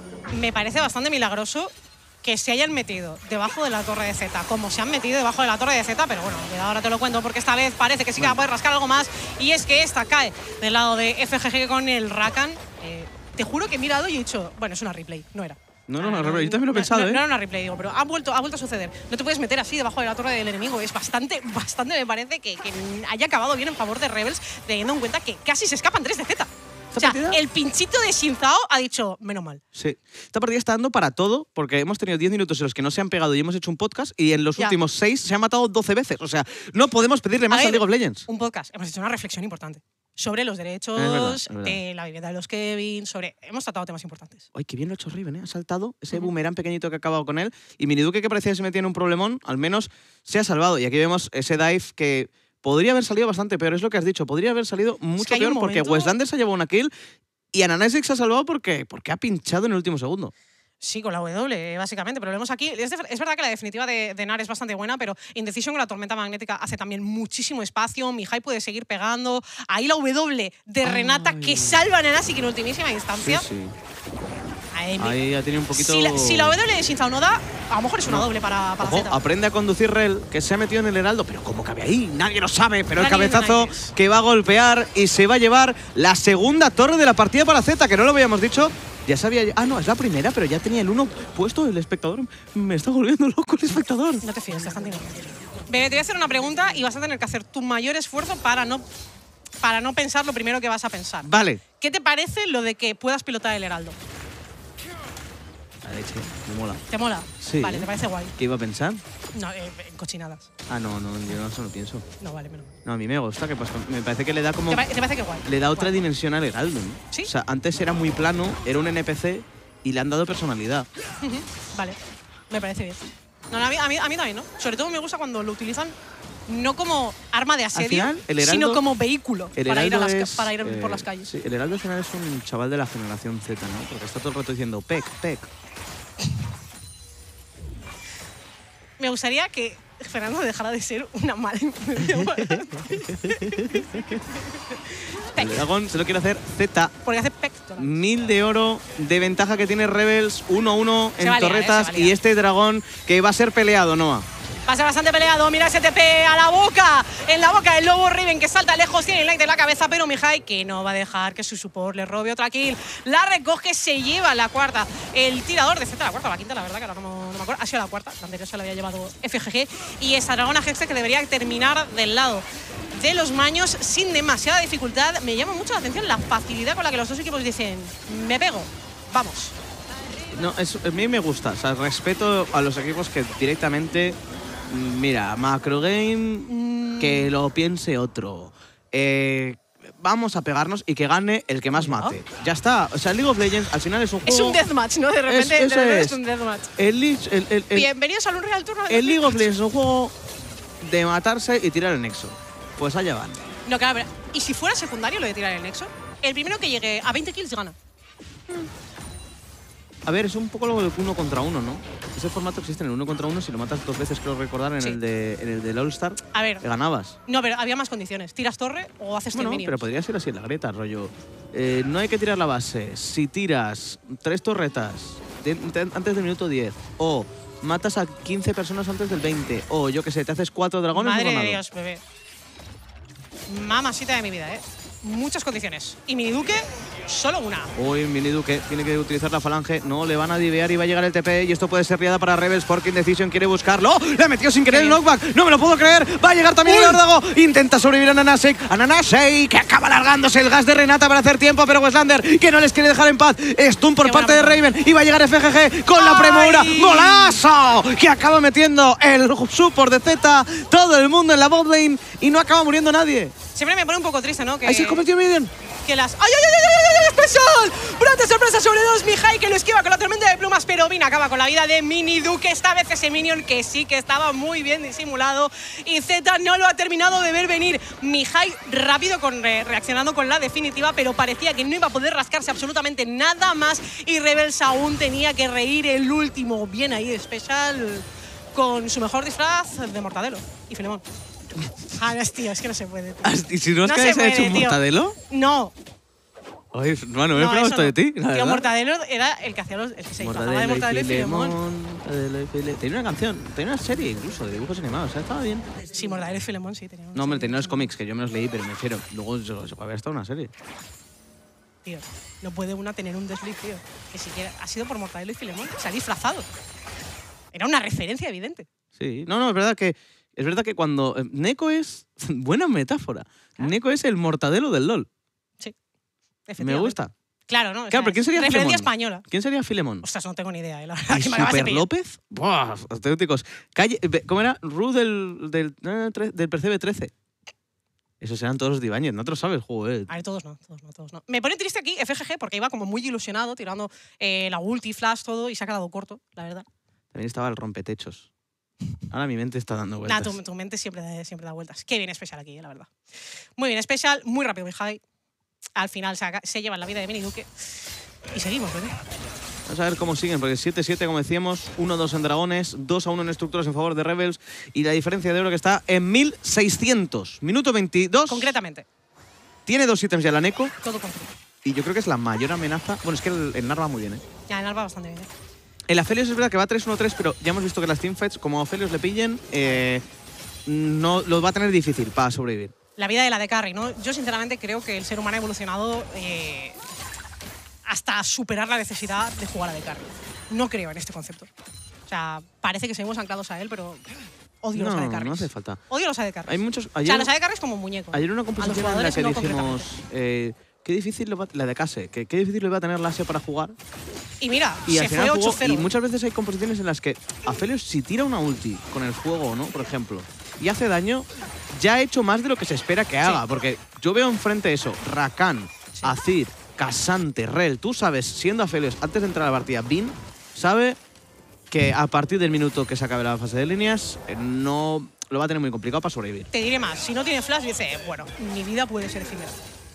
Me parece bastante milagroso que se hayan metido debajo de la torre de Z, como se han metido debajo de la torre de Z, pero bueno, ahora te lo cuento, porque esta vez parece que sí que va a poder rascar algo más, y es que esta cae del lado de FGG con el Rakan. Te juro que he mirado y he dicho, bueno, es una replay, no era. No, yo también lo he pensado, no era una replay, digo, pero ha vuelto a suceder. No te puedes meter así debajo de la torre del enemigo. Es bastante me parece que haya acabado bien en favor de Rebels, teniendo en cuenta que casi se escapan 3 de Z. O sea, el pinchito de Xin Zhao ha dicho, menos mal. Sí. Esta partida está dando para todo, porque hemos tenido 10 minutos en los que no se han pegado y hemos hecho un podcast, y en los últimos 6 se han matado 12 veces. O sea, no podemos pedirle más a League of Legends. Un podcast. Hemos hecho una reflexión importante sobre los derechos, es verdad. La vivienda de los Kevin, hemos tratado temas importantes. Ay, qué bien lo ha hecho Riven, ¿eh? Ha saltado ese boomerang pequeñito que ha acabado con él, y Miniduque, que parecía que se metía en un problemón, al menos se ha salvado. Y aquí vemos ese dive que podría haber salido bastante peor, es lo que has dicho. Podría haber salido mucho peor, porque Westlander se ha llevado una kill y Nanasek se ha salvado porque ha pinchado en el último segundo. Sí, con la W, básicamente, pero lo vemos aquí. Es verdad que la definitiva de Nar es bastante buena, pero Indecision con la tormenta magnética hace también muchísimo espacio. Mihai puede seguir pegando. Ahí la W de Renata que salva a Nanasi en ultimísima instancia. Sí. Ahí ha tenido un poquito… Si la W de Shinzao no da, a lo mejor es una doble para Z. Aprende a conducir Rel, que se ha metido en el heraldo, pero ¿cómo cabe ahí? Nadie lo sabe, pero Nadie el cabezazo que va a golpear y se va a llevar la segunda torre de la partida para Z, que no lo habíamos dicho. Ya sabía… Ah, no, es la primera, pero ya tenía el 1 puesto el espectador. Me está volviendo loco el espectador. No te fíes, Constantino. Bebé, te voy a hacer una pregunta y vas a tener que hacer tu mayor esfuerzo para no pensar lo primero que vas a pensar. Vale. ¿Qué te parece lo de que puedas pilotar el heraldo? La leche, me mola. ¿Te mola? Sí. Vale, ¿te parece guay? ¿Qué iba a pensar? No, en cochinadas. Ah, no, yo no solo pienso. No, vale, menos. No, a mí me gusta, que pues, me parece que le da como… ¿Te parece que guay? Le da otra Guay. dimensión al heraldo, ¿no? ¿Sí? O sea, antes era muy plano, era un NPC y le han dado personalidad. Vale, me parece bien. No, a mí también, ¿no? Sobre todo me gusta cuando lo utilizan no como arma de asedio, final, el heraldo, sino como vehículo para ir, es, por las calles. Sí, el heraldo al final es un chaval de la generación Z, ¿no? Porque está todo el rato diciendo pec. Me gustaría que Fernando dejara de ser una mala influencia. El dragón se lo quiere hacer Z. Porque hace pectorales. 1000 de oro de ventaja que tiene Rebels, 1-1 en torretas. Se va a liar. Y este dragón que va a ser peleado, Noah. Va a ser bastante peleado. Mira ese TP a la boca. En la boca del lobo Riven que salta lejos. Tiene el light de la cabeza. Pero Mihai que no va a dejar que su support le robe otra kill. La recoge, se lleva la cuarta. El tirador de Z, la cuarta o la quinta, la verdad que ahora no me acuerdo. Ha sido la cuarta. La anterior se la había llevado FGG. Y esa dragona Hextech que debería terminar del lado de los maños sin demasiada dificultad. Me llama mucho la atención la facilidad con la que los dos equipos dicen: me pego, vamos. No, a mí me gusta. O sea, respeto a los equipos que directamente… Mira, Macro Game, que lo piense otro. Vamos a pegarnos y que gane el que más mate. Ya está. O sea, League of Legends al final es un juego… Es un deathmatch, ¿no? De repente es un deathmatch. Bienvenidos al Unreal Tournament. El League of Legends es un juego de matarse y tirar el nexo. Pues allá van. No, claro, pero ¿y si fuera secundario lo de tirar el nexo? El primero que llegue a 20 kills gana. A ver, es un poco lo del 1 contra 1, ¿no? Ese formato existe en el 1 contra 1. Si lo matas 2 veces, creo recordar, en el del All-Star, a ver, ganabas. No, pero había más condiciones. ¿Tiras torre o haces bueno, minions? Pero podría ser así en la Greta, rollo. No hay que tirar la base. Si tiras 3 torretas antes del minuto 10, o matas a 15 personas antes del 20, o yo que sé, te haces 4 dragones… Madre de Dios, bebé. Mamasita de mi vida, ¿eh? Muchas condiciones. Y Miniduque, solo una. Uy, Miniduque tiene que utilizar la falange. No, le van a divear y va a llegar el TP. Y esto puede ser riada para Rebels porque Indecision quiere buscarlo. ¡Oh! Le metió sin querer el knockback. No me lo puedo creer. Va a llegar también el órdago. Intenta sobrevivir a Nanasek. A Nanasek, que acaba largándose el gas de Renata para hacer tiempo. Pero Westlander, que no les quiere dejar en paz. Stun por parte de Raven. Y va a llegar FGG con la premura. ¡Golazo! Que acaba metiendo el support de Z. Todo el mundo en la botlane. Y no acaba muriendo nadie. Siempre me pone un poco triste, ¿no? Ahí se convirtió en Minion. Que las… ¡Ay, ay, ay, ay! ¡Especial! ¡Brota sorpresa sobre dos! Mihai que lo esquiva con la tormenta de plumas, pero Vin acaba con la vida de Miniduque. Esta vez ese minion que sí que estaba muy bien disimulado. Y Z no lo ha terminado de ver venir. Mihai rápido reaccionando con la definitiva, pero parecía que no iba a poder rascarse absolutamente nada más. Y Rebels aún tenía que reír el último. Bien ahí, Special con su mejor disfraz de Mortadelo y Filemón. Ah, no, tío, es que no se puede. ¿Y si no es que se ha hecho un Mortadelo? No. Oye, hermano, me he esperado esto de ti. Tío, Mortadelo era el que hacía el que se disfrazaba de Mortadelo y Filemón. Tenía una canción, tenía una serie incluso de dibujos animados, o sea, estaba bien. Sí, Mortadelo y Filemón sí tenía. No, hombre, tenía los cómics que yo me los leí, pero me refiero. Luego se puede haber estado una serie. Tío, no puede una tener un desliz, tío. Que siquiera ha sido por Mortadelo y Filemón. Se ha disfrazado. Era una referencia evidente. Sí, no, es verdad que. Es verdad que cuando… Neko es… Buena metáfora. Neko es el Mortadelo del LoL. Sí. Me gusta. Claro, ¿no? Claro, pero ¿quién sería referencia Filemón? española. ¿Quién sería Filemón? Ostras, no tengo ni idea. ¿Y Super López? ¡Buah! Auténticos. ¿Cómo era? Ru del Percebe 13. Esos eran todos los Divañez. No te lo sabes, joder. A ver, todos no. Me pone triste aquí FGG porque iba como muy ilusionado tirando la ulti, flash, todo y se ha quedado corto, la verdad. También estaba el rompetechos. Ahora mi mente está dando vueltas. Nah, tu mente siempre da vueltas. Qué bien especial aquí, la verdad. Muy bien especial, muy rápido Mihai. Al final se lleva la vida de Miniduque. Y seguimos, ¿verdad? Vamos a ver cómo siguen, porque 7-7, como decíamos, 1-2 en dragones, 2-1 en estructuras en favor de Rebels, y la diferencia de oro que está en 1600. Minuto 22. Concretamente. Tiene 2 ítems ya la Neko, Todo concreto. y yo creo que es la mayor amenaza. Bueno, es que el Nar va muy bien, ¿eh? Ya, el Nar va bastante bien. El Aphelios es verdad que va 3-1-3, pero ya hemos visto que las teamfights, como a Aphelios le pillen, no lo va a tener difícil para sobrevivir. La vida de la de carry, ¿no? Yo sinceramente creo que el ser humano ha evolucionado hasta superar la necesidad de jugar a de carry. No creo en este concepto. O sea, parece que seguimos anclados a él, pero odio los AD carries. No hace falta. Odio los AD carries. Hay muchos. O sea, los AD carries como un muñeco. Ayer una composición en la que dijimos qué difícil lo va, la de Case, qué difícil le va a tener Lasio para jugar. Y mira, Y se al final fue jugó, 8-0. y muchas veces hay composiciones en las que Aphelios, si tira una ulti con el fuego, ¿no? Por ejemplo, y hace daño, ya ha hecho más de lo que se espera que haga. Porque yo veo enfrente eso, Rakan, Azir, Casante, Rel. Tú sabes, siendo Aphelios, antes de entrar a la partida, Bin sabe que a partir del minuto que se acabe la fase de líneas, no lo va a tener muy complicado para sobrevivir. Te diré más, si no tiene flash, dice, bueno, mi vida puede ser efímera.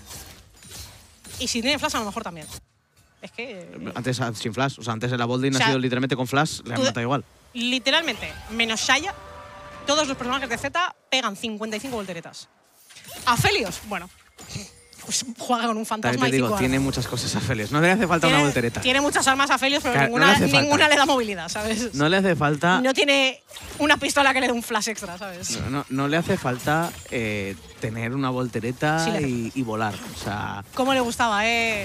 Y si tiene flash, a lo mejor también. Es que... Antes sin flash, o sea, antes la bolding O sea, ha sido literalmente con flash, le han matado igual. Literalmente, menos Shaya, todos los personajes de Z pegan 55 volteretas. Aphelios, bueno, pues juega con un fantasma. También te y digo, 5 tiene armas. muchas cosas a Aphelios. No le hace falta una voltereta. Tiene muchas armas a Aphelios, pero Claro, ninguna, no le hace falta. ninguna le da movilidad, ¿sabes? No le hace falta. No tiene una pistola que le dé un flash extra, ¿sabes? No le hace falta tener una voltereta Sí, y volar. O sea, ¿Cómo le gustaba,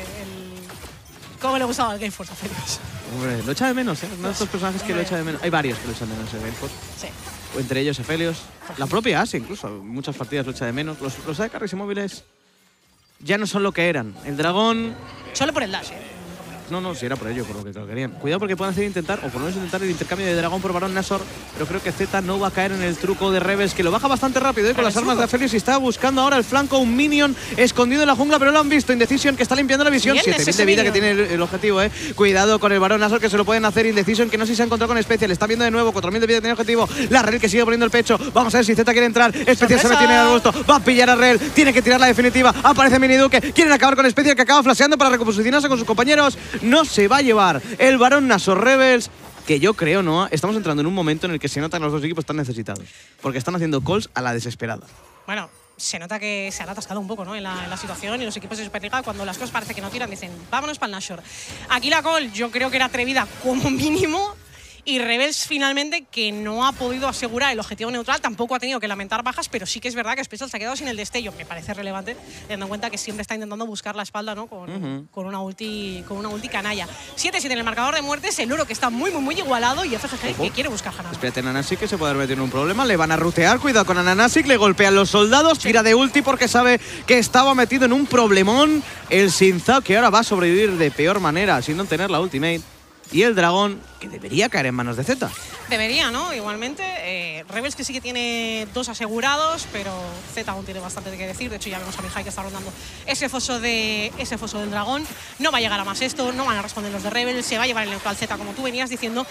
cómo le gustaba el Game Force a Aphelios? hombre, lo echa de menos, ¿eh? Uno de estos personajes que lo echa de menos. Hay varios que lo echan de menos en Game Force. Sí. Entre ellos Aphelios. La propia Ase, incluso. Muchas partidas lo echa de menos. Los AD carries y móviles ya no son lo que eran. El dragón. Solo por el dash, No, si era por ello, por lo que lo querían. Cuidado porque pueden hacer intentar, o por lo menos intentar el intercambio de dragón por Barón Nashor, pero creo que Z no va a caer en el truco de Rebels, que lo baja bastante rápido con las armas de Aphelios y está buscando ahora el flanco, un minion escondido en la jungla, pero lo han visto. Indecision que está limpiando la visión. 7000 de vida que tiene el objetivo, Cuidado con el Barón Nashor que se lo pueden hacer. Indecision que no sé si se ha encontrado con Special, está viendo de nuevo, 4000 de vida que tiene el objetivo. La Rel que sigue poniendo el pecho. Vamos a ver si Z quiere entrar. Special se mete en el arbusto, va a pillar a Rel, tiene que tirar la definitiva. Aparece Miniduque, quieren acabar con Special que acaba flasheando para recomposicionarse con sus compañeros. No se va a llevar el Barón Nashor Rebels, que yo creo, ¿no? Estamos entrando en un momento en el que se nota que los dos equipos están necesitados, porque están haciendo calls a la desesperada. Bueno, se nota que se han atascado un poco, ¿no? en la situación, y los equipos de Superliga, cuando las cosas parece que no tiran, dicen, vámonos para el Nashor. Aquí la call yo creo que era atrevida como mínimo, y Rebels finalmente que no ha podido asegurar el objetivo neutral, tampoco ha tenido que lamentar bajas, pero sí que es verdad que Special se ha quedado sin el destello. Me parece relevante, teniendo en cuenta que siempre está intentando buscar la espalda, ¿no? con una ulti canalla. 7-7 en el marcador de muertes, el oro que está muy igualado, y FGG que quiere buscar Hanami. Espérate, Nanasik que se puede haber metido en un problema, le van a rutear, cuidado con Nanasik, le golpean los soldados, tira de ulti porque sabe que estaba metido en un problemón. El Sinzao que ahora va a sobrevivir de peor manera, sin no tener la ultimate. Y el dragón, que debería caer en manos de Z. Debería, ¿no? Igualmente. Rebels que sí que tiene 2 asegurados, pero Z aún tiene bastante que decir. De hecho, ya vemos a Mihai que está rondando ese foso del dragón. No va a llegar a más esto, no van a responder los de Rebels, se va a llevar el neutral Z, como tú venías diciendo.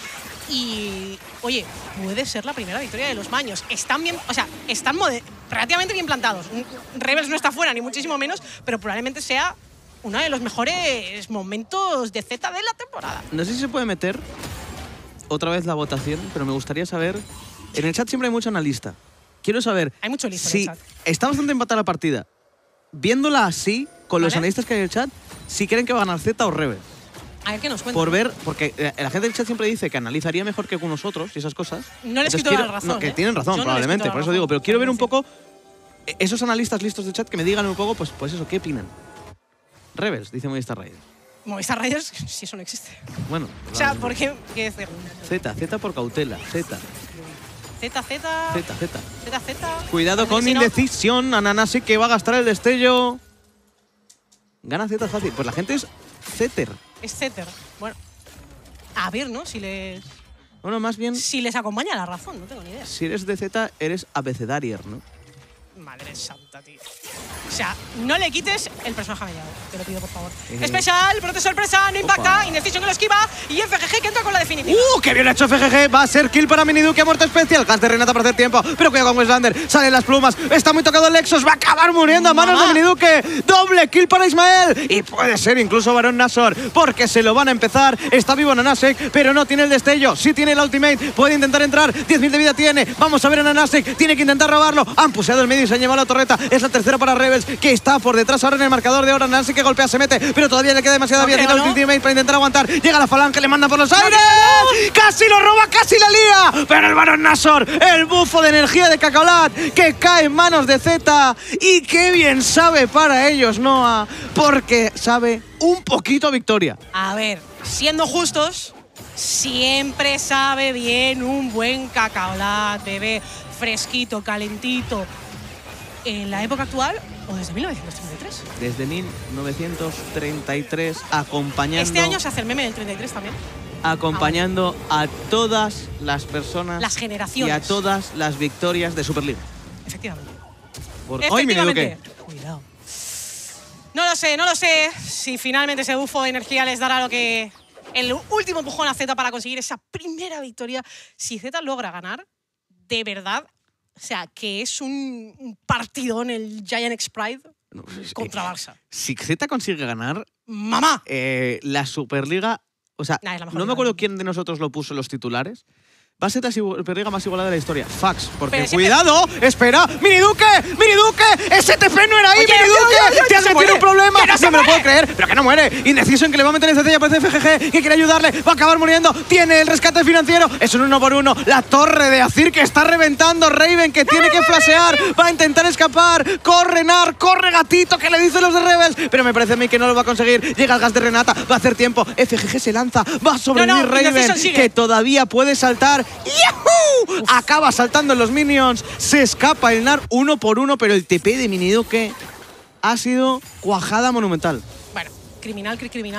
Y, oye, puede ser la primera victoria de los Maños. Están bien, o sea, están relativamente bien plantados. Rebels no está fuera, ni muchísimo menos, pero probablemente sea uno de los mejores momentos de Z de la temporada. No sé si se puede meter otra vez la votación, pero me gustaría saber. En el chat siempre hay mucho analista. Quiero saber. Hay mucho listo si en el chat. está bastante empatada la partida. Viéndola así, con los analistas que hay en el chat, si creen que va a ganar Z o Rebels. A ver qué nos cuenta. Por ver, porque la gente del chat siempre dice que analizaría mejor que con nosotros y esas cosas. No les quito la razón. No, que tienen razón, Yo no probablemente, les quito la por eso razón, digo. Pero quiero ver un poco esos analistas listos del chat que me digan un poco, pues eso, ¿qué opinan? Rebels, dice Movistar Raiders. Movistar Raiders, si eso no existe. Bueno. O sea, ¿por qué? ¿Qué decir? Z por cautela, Z. Z. Cuidado con Indecision, Ananasi que va a gastar el destello. Gana Z fácil. Pues la gente es Zeter. Es Zeter. Bueno, a ver, ¿no? Si les Bueno, más bien, acompaña la razón, no tengo ni idea. si eres de Z, eres abecedarier, ¿no? Madre santa, tío. O sea, no le quites el personaje a Mellado, te lo pido, por favor. Especial, brote sorpresa, no impacta, Indecision que lo esquiva y FGG que entra con la definitiva. ¡Qué bien ha hecho FGG! Va a ser kill para Miniduke, muerte especial. Gas de Renata para hacer tiempo, pero cuidado con Westlander. Salen las plumas, está muy tocado el Lexus, va a acabar muriendo a manos de Miniduke. Doble kill para Ismael. Y puede ser incluso Barón Nashor, porque se lo van a empezar. Está vivo Nanasek, pero no tiene el destello. Sí tiene la ultimate, puede intentar entrar. 10.000 de vida tiene. Vamos a ver a Nanasek, tiene que intentar robarlo. Han puseado el medio y se han llevado la torreta. Es la tercera para Rebels, que está por detrás ahora en el marcador de ahora. Nanasek que golpea, se mete, pero todavía le queda demasiada vida. Tiene la ultimate para intentar aguantar. Llega la falange, le manda por los aires. ¡Casi lo roba, casi la lía! Pero el Barón Nashor, el bufo de energía de Cacaolat, que cae en manos de Z. Y qué bien sabe para ellos, Noah, porque sabe un poquito a victoria. A ver, siendo justos, siempre sabe bien un buen Cacaolat, bebé, fresquito, calentito. ¿En la época actual o desde 1933? Desde 1933, acompañando... Este año se hace el meme del 33 también. Acompañando a todas las personas... Las generaciones. Y a todas las victorias de Superliga. Efectivamente. Hoy Miniduke. Cuidado. No lo sé si finalmente ese bufo de energía les dará lo que… el último empujón a Z para conseguir esa primera victoria. Si Z logra ganar, de verdad, o sea, que es un partidón el Giant X Pride contra Barça. Si Z consigue ganar… ¡Mamá! La Superliga… O sea, no me acuerdo quién de nosotros lo puso en los titulares. Va a ser la Superliga más igualada de la historia. Fax, porque ¡cuidado! ¡Espera! ¡Miniduke! ¡Miniduke! ¡Ese TP no era ahí! Oye, ¡Miniduke! ¡Te has metido en un problema! ¡No me lo puedo creer! ¡Pero que no muere! Indecision que le va a meter en CC y aparece FGG, que quiere ayudarle. Va a acabar muriendo. Tiene el rescate financiero. Es un 1 por 1. La torre de Azir que está reventando. Raven que tiene que flashear. Va a intentar escapar. ¡Corre, Nar! ¡Corre, gatito! Que le dicen los de Rebels. Pero me parece a mí que no lo va a conseguir. Llega el gas de Renata. Va a hacer tiempo. FGG se lanza. Va a sobrevivir Raven, que todavía puede saltar. ¡Yahoo! Acaba saltando en los minions. Se escapa el Nar 1 por 1, pero el TP de Miniduke ha sido cuajada monumental. Bueno, criminal.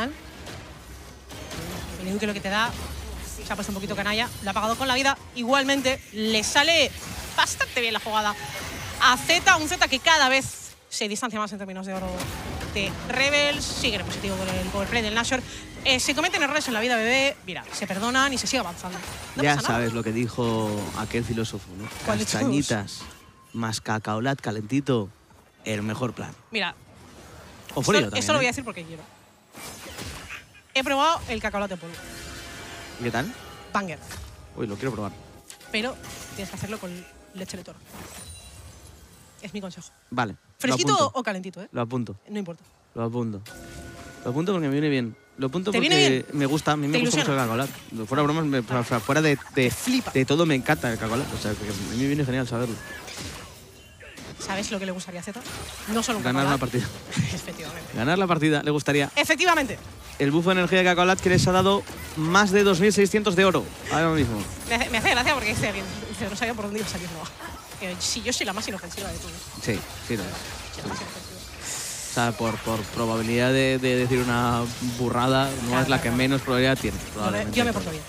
Miniduke lo que te da, se ha puesto un poquito canalla, lo ha pagado con la vida. Igualmente, le sale bastante bien la jugada a Z, un Z que cada vez se distancia más en términos de oro de Rebels. Sigue en positivo con el powerplay del Nashor. Se cometen errores en la vida, bebé. Mira, se perdonan y se sigue avanzando. No ya pasa sabes nada. lo que dijo aquel filósofo, ¿no? Castañitas más Cacaolat calentito, el mejor plan. Mira, o frío también, esto lo voy a decir porque quiero. He probado el Cacaolat de polvo. ¿Y qué tal? Banger. Uy, lo quiero probar. Pero tienes que hacerlo con leche de toro. Es mi consejo. Vale. ¿Fresquito o calentito, Lo apunto. No importa. Lo apunto. Lo apunto porque me viene bien. Lo apunto porque bien? me gusta. A mí me gusta mucho el Cacaolat. Fuera bromas, fuera de todo me encanta el Cacaolat. O sea, que a mí me viene genial saberlo. ¿Sabes lo que le gustaría a Z? No solo un ganar una Cacaolat. partida. Efectivamente. Ganar la partida le gustaría. Efectivamente. El bufo de energía de Cacaolat que les ha dado más de 2.600 de oro ahora mismo. Me hace gracia porque dice bien. No sabía por dónde iba a salir. Sí, yo soy la más inofensiva de todos. Sí, sí lo es. Soy la más inofensiva. O sea, por probabilidad de decir una burrada, no Claro, es la que claro. menos probabilidad tiene. Yo me porto bien.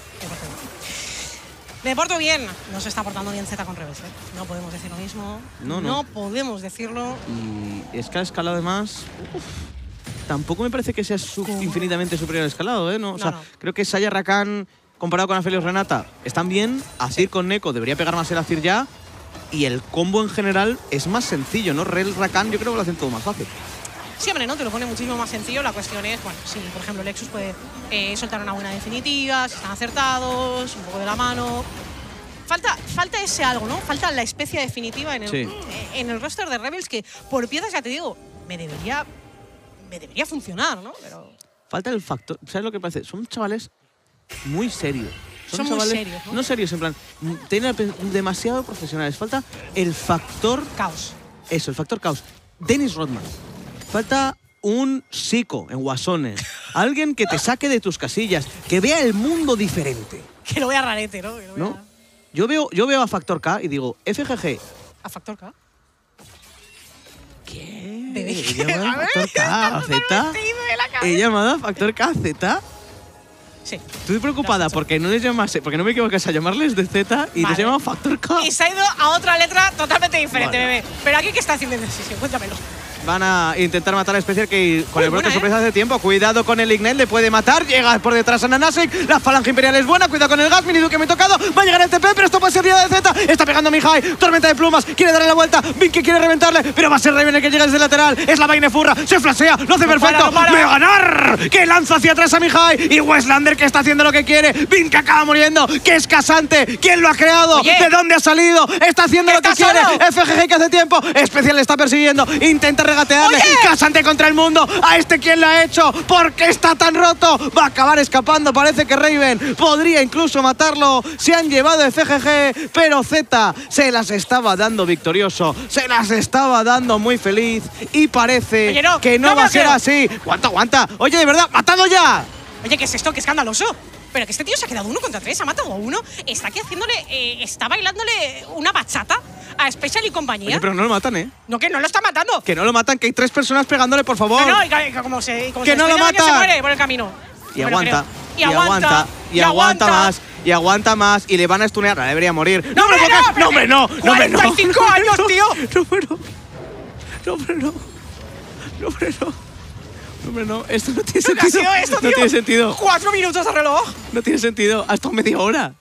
Me porto bien. No se está portando bien Z con Rebels, ¿eh? No podemos decir lo mismo. No podemos decirlo. Y es que ha escalado además… tampoco me parece que sea infinitamente superior al escalado, ¿eh? No, o sea, creo que Saya Rakan, comparado con Aphelios Renata, están bien. Azir con Neko debería pegar más el Azir ya. Y el combo en general es más sencillo, ¿no? Rel Rakan yo creo que lo hacen todo más fácil. Sí, hombre, ¿no? Te lo pone muchísimo más sencillo. La cuestión es, bueno, si por ejemplo Lexus puede soltar una buena definitiva, si están acertados, un poco de la mano. Falta ese algo, ¿no? Falta la especie definitiva en el roster de Rebels que por piezas, ya te digo, me debería funcionar, ¿no? Pero falta el factor… ¿Sabes lo que parece? Son chavales muy serios. Son muy serios, ¿no? No serios, en plan, tienen demasiado profesionales. Falta el factor… caos. Eso, el factor caos. Dennis Rodman. Falta un psico en Guasone. Alguien que te saque de tus casillas, que vea el mundo diferente. Que lo vea rarete, ¿no? ¿No? Yo veo a Factor K y digo, FGG. ¿A Factor K? ¿Qué? Bebé. ¿He llamado a Factor K a Z? ¿He llamado a Factor K a Z? Sí. Estoy preocupada porque no les llamase, porque no me equivoques a llamarles de Z y les llaman Factor K. Y se ha ido a otra letra totalmente diferente, Vale. bebé. Pero aquí, ¿qué está haciendo indecisión? Cuéntamelo. Van a intentar matar a Special, que con el brote buena, sorpresa hace tiempo. Cuidado con el Ignite, le puede matar. Llega por detrás a Nanasek. La falange imperial es buena. Cuidado con el gas. Minidu que me he tocado. Va a llegar el TP, pero esto puede ser vida de Z. Está pegando a Mihai. Tormenta de plumas. Quiere darle la vuelta. Vin que quiere reventarle, pero va a ser Raven el que llega desde el lateral. Es la vaina furra. Se flasea. Lo hace perfecto. no para. ¡Me va a ganar! Que lanza hacia atrás a Mihai. Y Westlander que está haciendo lo que quiere. Vin que acaba muriendo. Que es Casante. ¿Quién lo ha creado? Oye. ¿De dónde ha salido? Está haciendo lo que ¿Está quiere. solo? FGG que hace tiempo. Especial le está persiguiendo. Intenta regatearle. Oye. Casante contra el mundo. ¿A este quién lo ha hecho? ¿Por qué está tan roto? Va a acabar escapando. Parece que Raven podría incluso matarlo. Se han llevado FGG, pero Z se las estaba dando victorioso. Se las estaba dando muy feliz. Y parece Oye, no, que no no va me a ser creo. así. Aguanta, aguanta. Oye, de verdad, ¡matado ya! Oye, ¿qué es esto? ¡Qué escandaloso! Pero que este tío se ha quedado 1 contra 3, ha matado a uno. Está aquí haciéndole. Está bailándole una bachata a Special y compañía. Oye, pero no lo matan, ¿eh? No, que no lo está matando. Que no lo matan, que hay 3 personas pegándole, por favor. No, y como se. Que no lo despide, mata. Se muere por el camino. Y Bueno, aguanta, creo. y aguanta, y aguanta más, y aguanta más, y le van a stunear. Ahora debería morir. ¡No, hombre, hombre, no! no, hombre, no! ¡No, hombre, no! 45 años, tío. ¡No, hombre, no! ¡No, hombre, no! ¡No, hombre, no! ¡No, hombre, no! Esto no tiene ¿Qué ha sentido. sido esto, tío? No tiene sentido. 4 minutos de reloj. No tiene sentido. Ha estado media hora.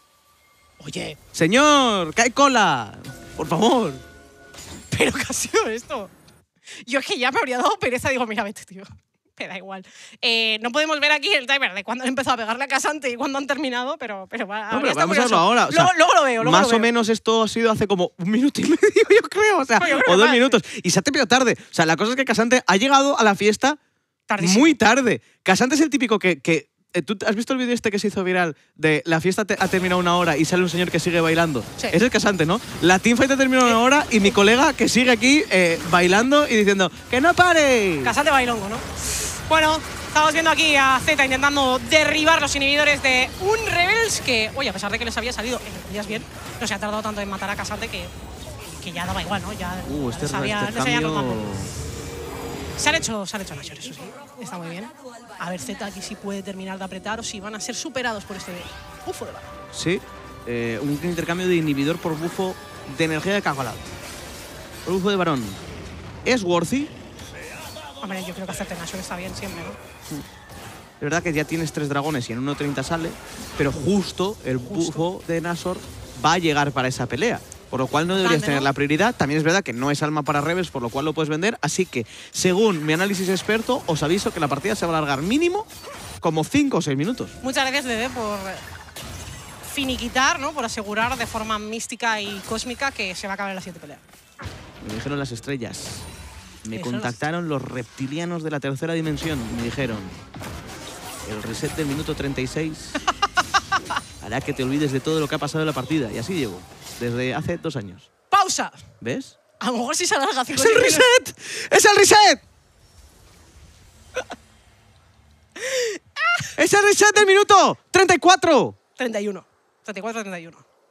Oye, Señor, cae cola. Por favor. ¿pero qué ha sido esto? Yo es que ya me habría dado pereza. Digo, mira, vete, tío. Me da igual. No podemos ver aquí el timer de cuando han empezado a pegarle a Casante y cuando han terminado, pero No, pero está vamos a curioso. verlo ahora. O sea, luego lo veo. más o menos esto ha sido hace como 1 minuto y medio, yo creo. O sea, Yo creo o 2 más. minutos. Y se ha terminado tarde. O sea, la cosa es que Casante ha llegado a la fiesta Tardísimo. muy tarde. Casante es el típico que ¿tú has visto el vídeo este que se hizo viral de la fiesta ha terminado 1 hora y sale un señor que sigue bailando? Sí. Ese es Casante, ¿no? La teamfight ha terminado 1 hora y mi colega que sigue aquí bailando y diciendo ¡que no pare! Casante bailongo, ¿no? Bueno, estamos viendo aquí a Z intentando derribar los inhibidores de un Rebels que, oye, a pesar de que les había salido, entre comillas, bien, no se ha tardado tanto en matar a Casante que ya daba igual, ¿no? Ya Este les habían cambio… rotado. Se han hecho Nashor, eso sí. Está muy bien. A ver Z aquí si puede terminar de apretar o si van a ser superados por este bufo de bala. Sí, un intercambio de inhibidor por bufo de energía de Cagolat. Por bufo de varón. ¿Es worthy? Hombre, yo creo que hacerte Nashor está bien siempre, ¿no? Es verdad que ya tienes 3 dragones y en 1.30 sale, pero justo el bufo de Nashor va a llegar para esa pelea. Por lo cual no deberías Grande, tener ¿no? la prioridad. También es verdad que no es alma para Rebels, por lo cual lo puedes vender. Así que, según mi análisis experto, os aviso que la partida se va a alargar mínimo como 5 o 6 minutos. Muchas gracias, Bebé, por finiquitar, ¿no? Por asegurar de forma mística y cósmica que se va a acabar en la siguiente pelea. Me dijeron las estrellas. Me Eso contactaron los reptilianos de la tercera dimensión. Me dijeron, el reset del minuto 36 hará que te olvides de todo lo que ha pasado en la partida. Y así llevo, desde hace 2 años. ¡Pausa! ¿Ves? A lo mejor si se alarga 5 ¡Es el reset! ¡Es el reset! ¡Es el reset del minuto 34! 31. 34-31.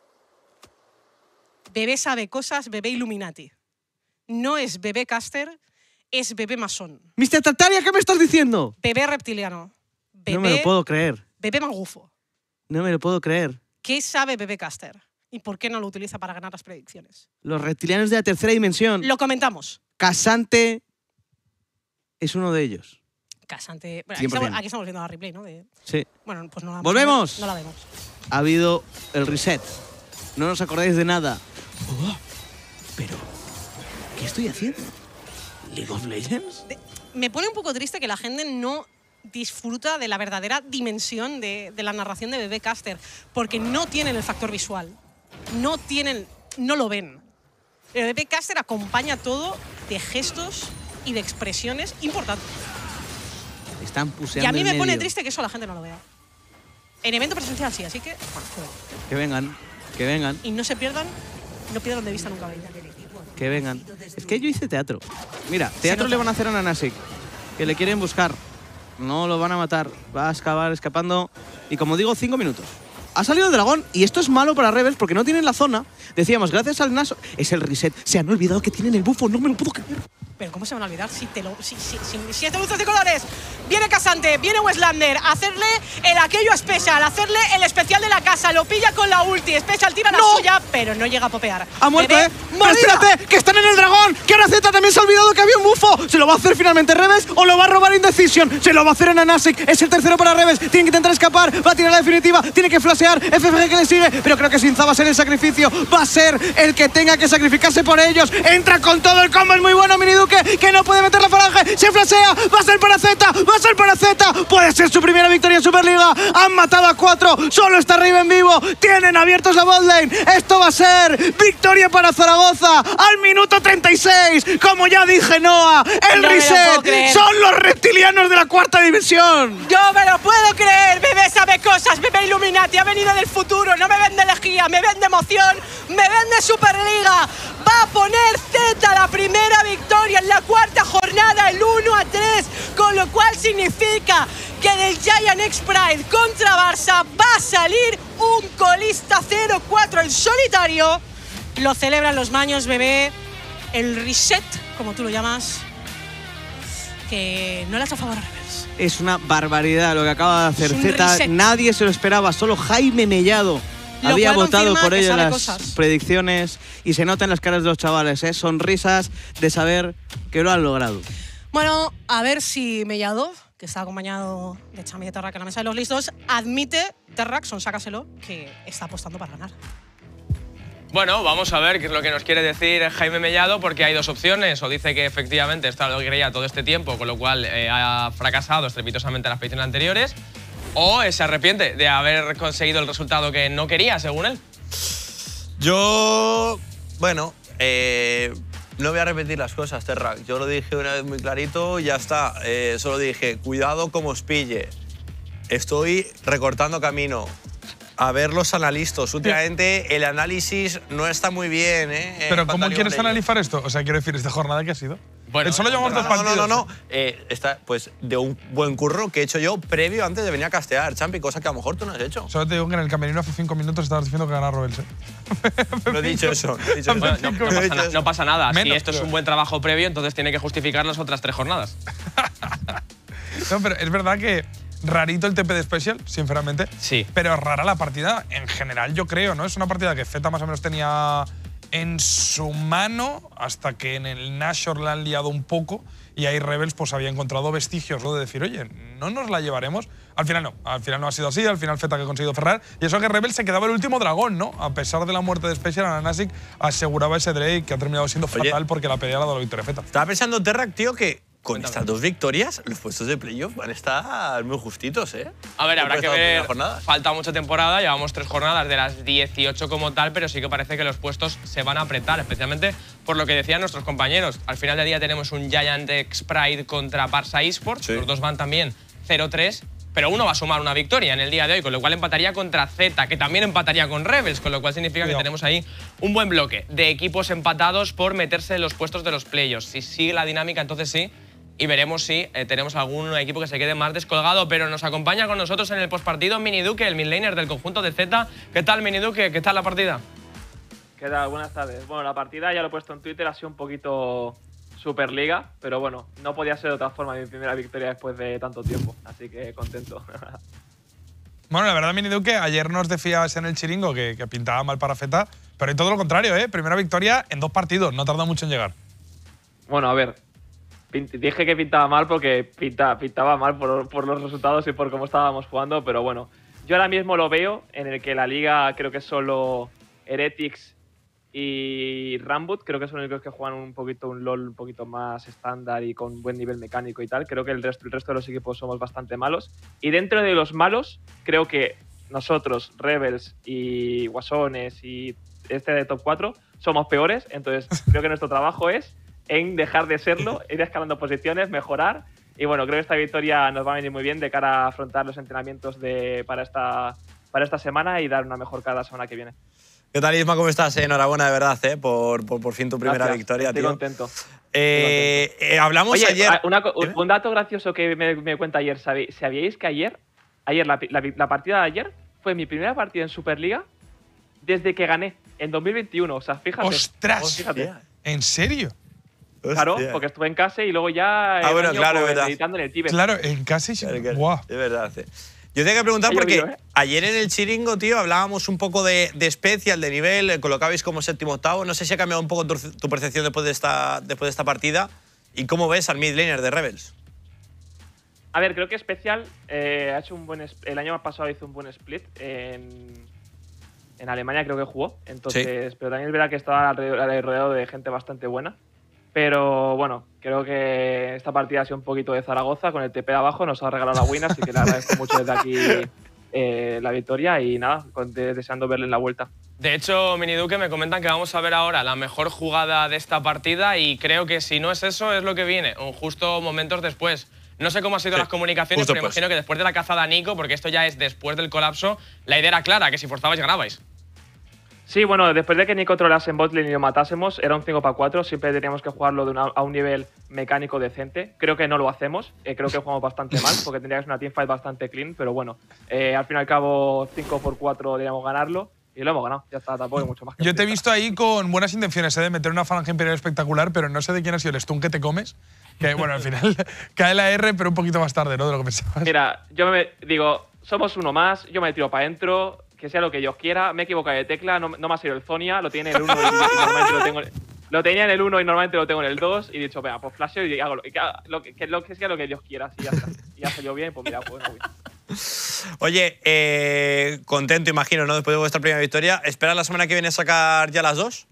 Bebé sabe cosas, Bebé Illuminati. No es Bebé Caster, es Bebé Masón. ¡Mr. Tartaria, qué me estás diciendo! Bebé reptiliano. Bebé, No me lo puedo creer. Bebé magufo. No me lo puedo creer. ¿Qué sabe Bebé Caster? ¿Y por qué no lo utiliza para ganar las predicciones? Los reptilianos de la tercera dimensión. Lo comentamos. Casante es uno de ellos. Casante. Bueno, 100%. aquí estamos viendo la replay, ¿no? Sí. Bueno, pues no la ¡Volvemos! No la vemos. Ha habido el reset. No nos acordáis de nada. Oh, pero, ¿qué estoy haciendo? ¿League of Legends? Me pone un poco triste que la gente no disfruta de la verdadera dimensión de la narración de Bebé Caster, porque no tienen el factor visual. No lo ven. El Bebé Caster acompaña todo de gestos y de expresiones importantes. Están Y puseando a mí en me pone medio. triste que eso la gente no lo vea. En evento presencial sí, así que, bueno, joder. Que vengan, que vengan, Y no se pierdan, no pierdan de vista nunca Bebé. que vengan. Es que yo hice teatro. Mira, teatro nota. le van a hacer a Nanasik, que le quieren buscar. No lo van a matar. Va a acabar escapando. Y como digo, 5 minutos. Ha salido el dragón y esto es malo para Rebels porque no tienen la zona. Decíamos, gracias al Nashor… Es el reset. Se han olvidado que tienen el bufo. No me lo puedo creer. Pero ¿cómo se van a olvidar si es de luces de colores? Viene Casante, viene Westlander a hacerle el aquello a Special, a hacerle el especial de la casa, lo pilla con la ulti, Special tira la suya, pero no llega a popear. Ha muerto, Bebé, Pero espérate, que están en el dragón, que ahora Z también se ha olvidado que había un bufo. ¿Se lo va a hacer finalmente Rebels o lo va a robar Indecision? Se lo va a hacer en Anasic, es el tercero para Rebels, tiene que intentar escapar, va a tirar la definitiva, tiene que flashear, FFG que le sigue, pero creo que Sinza va a ser el sacrificio, va a ser el que tenga que sacrificarse por ellos. Entra con todo el combo, es muy bueno Miniduque, que no puede meter la falange, se flashea, va a ser para Z, va a ser para Z, puede ser su primera victoria en Superliga. Han matado a 4, solo está Riven vivo, tienen abiertos la botlane, esto va a ser victoria para Zaragoza al minuto 36, como ya dije Noah, el No me lo reset, puedo creer. son los reptilianos de la cuarta división. Yo me lo puedo creer, Bebé sabe cosas, Bebé Illuminati ha venido del futuro, no me vende lejía, me vende emoción, me vende Superliga. Va a poner Z la primera victoria en la cuarta jornada, el 1-3, con lo cual significa que del Giant X Pride contra Barça va a salir un colista 0-4 en solitario. Lo celebran los maños, Bebé, el reset, como tú lo llamas, que no le ha hecho favor a Rebels. Es una barbaridad lo que acaba de hacer Es un Z, reset. nadie se lo esperaba, solo Jaime Mellado Lo había cual votado confirma por que ello en sabe las cosas. predicciones y se nota en las caras de los chavales, sonrisas de saber que lo han logrado. Bueno, a ver si Mellado, que está acompañado de Chami de Terrac en la mesa de los listos, admite, Terrac, sácaselo, que está apostando para ganar. Bueno, vamos a ver qué es lo que nos quiere decir Jaime Mellado, porque hay dos opciones. O dice que efectivamente está lo que creía todo este tiempo, con lo cual ha fracasado estrepitosamente en las predicciones anteriores, o se arrepiente de haber conseguido el resultado que no quería, según él. Yo, bueno, no voy a repetir las cosas, Terrac. Yo lo dije una vez muy clarito, ya está. Solo dije, cuidado como os pille. Estoy recortando camino. A ver los analistas. Últimamente el análisis no está muy bien, ¿eh? Pero ¿cómo Fantasy quieres Online. analizar esto? O sea, quiero decir, ¿esta jornada qué ha sido? Bueno, solo llevamos dos partidos. No. Está, pues, de un buen curro que he hecho yo previo antes de venir a castear, Champi, cosa que a lo mejor tú no has hecho. Solo te digo que en el camerino hace 5 minutos estabas diciendo que gana Rebels. No he dicho eso. No he dicho eso. Bueno, no pasa nada. Si Menos, esto es pero- un buen trabajo previo, entonces tiene que justificar las otras 3 jornadas. No, pero es verdad que rarito el TP de Special, sinceramente. Sí. Pero rara la partida en general, yo creo, ¿no? Es una partida que Z más o menos tenía en su mano hasta que en el Nashor la han liado un poco y ahí Rebels pues había encontrado vestigios, ¿no? De decir, oye, no nos la llevaremos. Al final no ha sido así, al final Z que ha conseguido cerrar. Y eso que Rebels se quedaba el último dragón, ¿no? A pesar de la muerte de Special, Anasic aseguraba ese Drake que ha terminado siendo Oye. fatal porque la pelea le ha dado la victoria a Z. Estaba pensando, Terrac, tío, que con estas 2 victorias, los puestos de playoff van a estar muy justitos, ¿eh? A ver, habrá que Después de la ver. primera jornada. Falta mucha temporada, llevamos 3 jornadas de las 18 como tal, pero sí que parece que los puestos se van a apretar, especialmente por lo que decían nuestros compañeros. Al final del día tenemos un Giant X Pride contra Barça Esports, Sí. los dos van también 0-3, pero uno va a sumar una victoria en el día de hoy, con lo cual empataría contra Z, que también empataría con Rebels, con lo cual significa Cuidado. que tenemos ahí un buen bloque de equipos empatados por meterse en los puestos de los playoffs. Si sigue la dinámica, entonces sí. Y veremos si tenemos algún equipo que se quede más descolgado, pero nos acompaña con nosotros en el postpartido Miniduque, el midlaner del conjunto de Z. ¿Qué tal, Miniduque? ¿Qué tal la partida? ¿Qué tal? Buenas tardes. Bueno, la partida ya lo he puesto en Twitter, ha sido un poquito Superliga, pero bueno, no podía ser de otra forma mi primera victoria después de tanto tiempo, así que contento. Bueno, la verdad, Miniduque, ayer nos decías en el chiringo que pintaba mal para Z, pero hay todo lo contrario, ¿eh? Primera victoria en 2 partidos, no tarda mucho en llegar. Bueno, a ver, dije que pintaba mal porque pintaba mal por los resultados y por cómo estábamos jugando, pero bueno, yo ahora mismo lo veo en el que la liga creo que solo Heretics y Rambut, creo que son los únicos que juegan un LoL un poquito más estándar y con buen nivel mecánico y tal. Creo que el resto de los equipos somos bastante malos. Y dentro de los malos, creo que nosotros, Rebels y Guasones y este de Top 4, somos peores. Entonces creo que nuestro trabajo es en dejar de serlo, ir escalando posiciones, mejorar. Y bueno, creo que esta victoria nos va a venir muy bien de cara a afrontar los entrenamientos para esta semana y dar una mejor cara la semana que viene. ¿Qué tal, Isma? ¿Cómo estás? Enhorabuena, de verdad, por fin tu primera Gracias, victoria, estoy tío. contento. Hablamos Oye, ayer. un dato gracioso que me cuenta ayer. ¿Sabíais que ayer la partida de ayer fue mi primera partida en Superliga desde que gané en 2021? O sea, fíjate. ¡Ostras! Fíjate. Hostia. ¿En serio? Claro, Hostia. porque estuve en casa y luego ya bueno, año, claro, pues, verdad. editando en el Tíbet. Claro, en casa y Claro que- ¡Guau! Es verdad. Sí. Yo tengo que preguntar Ha porque llovido, ¿eh? ayer en el Chiringo, tío, hablábamos un poco de Special, de nivel, colocabais como séptimo octavo. No sé si ha cambiado un poco tu percepción después de esta partida. ¿Y cómo ves al mid laner de Rebels? A ver, creo que Special ha hecho un buen el año pasado hizo un buen split en Alemania, creo que jugó. Entonces, pero también es verdad que estaba alrededor de gente bastante buena. Pero bueno, creo que esta partida ha sido un poquito de Zaragoza con el TP de abajo, nos ha regalado la win, así que le agradezco mucho desde aquí la victoria y nada, deseando verle en la vuelta. De hecho, Miniduque, me comentan que vamos a ver ahora la mejor jugada de esta partida y creo que si no es eso, es lo que viene, justo momentos después. No sé cómo han sido las comunicaciones, justo pero después. imagino que después de la cazada a Nico, porque esto ya es después del colapso, la idea era clara, que si forzabais ganabais. Sí, bueno, después de que Nico trolase en botlane y lo matásemos, era un 5-4, siempre teníamos que jugarlo a un nivel mecánico decente. Creo que no lo hacemos, creo que jugamos bastante mal, porque tendría que ser una teamfight bastante clean, pero bueno, al fin y al cabo 5-4 deberíamos ganarlo y lo hemos ganado, ya está, tampoco hay mucho más que Yo te he explicar. visto ahí con buenas intenciones de meter una falange imperial espectacular, pero no sé de quién ha sido el stun que te comes. Que bueno, al final cae la R, pero un poquito más tarde, ¿no? De lo que pensabas. Mira, yo me digo, somos uno más, yo me tiro para adentro, que sea lo que Dios quiera, me he equivocado de tecla, no me ha salido el Zonia, lo tiene en el 1 y normalmente lo tengo. Lo tenía en el 1 y normalmente lo tengo en el 2 y he dicho, venga, pues flasheo y hago lo que sea lo que Dios quiera, y ya está. Y ya salió bien, pues mira, pues no voy. Oye, contento, imagino, ¿no? Después de vuestra primera victoria. ¿Esperas la semana que viene sacar ya las dos?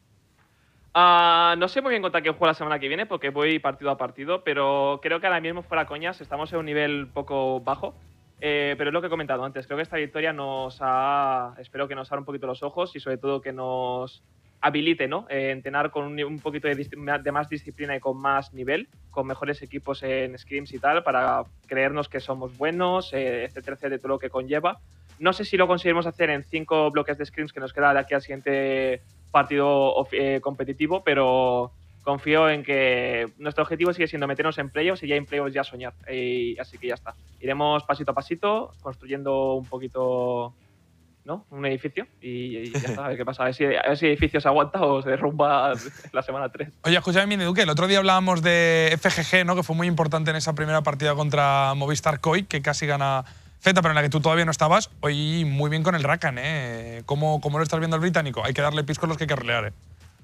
No sé muy bien contra qué juego la semana que viene porque voy partido a partido, pero creo que ahora mismo, fuera coñas, estamos en un nivel poco bajo. Pero es lo que he comentado antes, creo que esta victoria espero que nos abra un poquito los ojos y sobre todo que nos habilite, ¿no? Entrenar con un poquito de más disciplina y con más nivel, con mejores equipos en scrims y tal, para creernos que somos buenos, etcétera, etcétera, todo lo que conlleva. No sé si lo conseguiremos hacer en 5 bloques de scrims que nos queda de aquí al siguiente partido competitivo, pero confío en que nuestro objetivo sigue siendo meternos en playoffs y ya en playoffs ya soñar. Así que ya está. Iremos pasito a pasito, construyendo un poquito, ¿no? Un edificio y ya está, a ver qué pasa. A ver si el edificio se aguanta o se derrumba la semana 3. Oye, escúchame, Miniduque, el otro día hablábamos de FGG, ¿no? Que fue muy importante en esa primera partida contra Movistar Koi, que casi gana Zeta, pero en la que tú todavía no estabas. Hoy muy bien con el Rakan, ¿eh? ¿Cómo lo estás viendo al británico? Hay que darle pis con los que hay que rolear, ¿eh?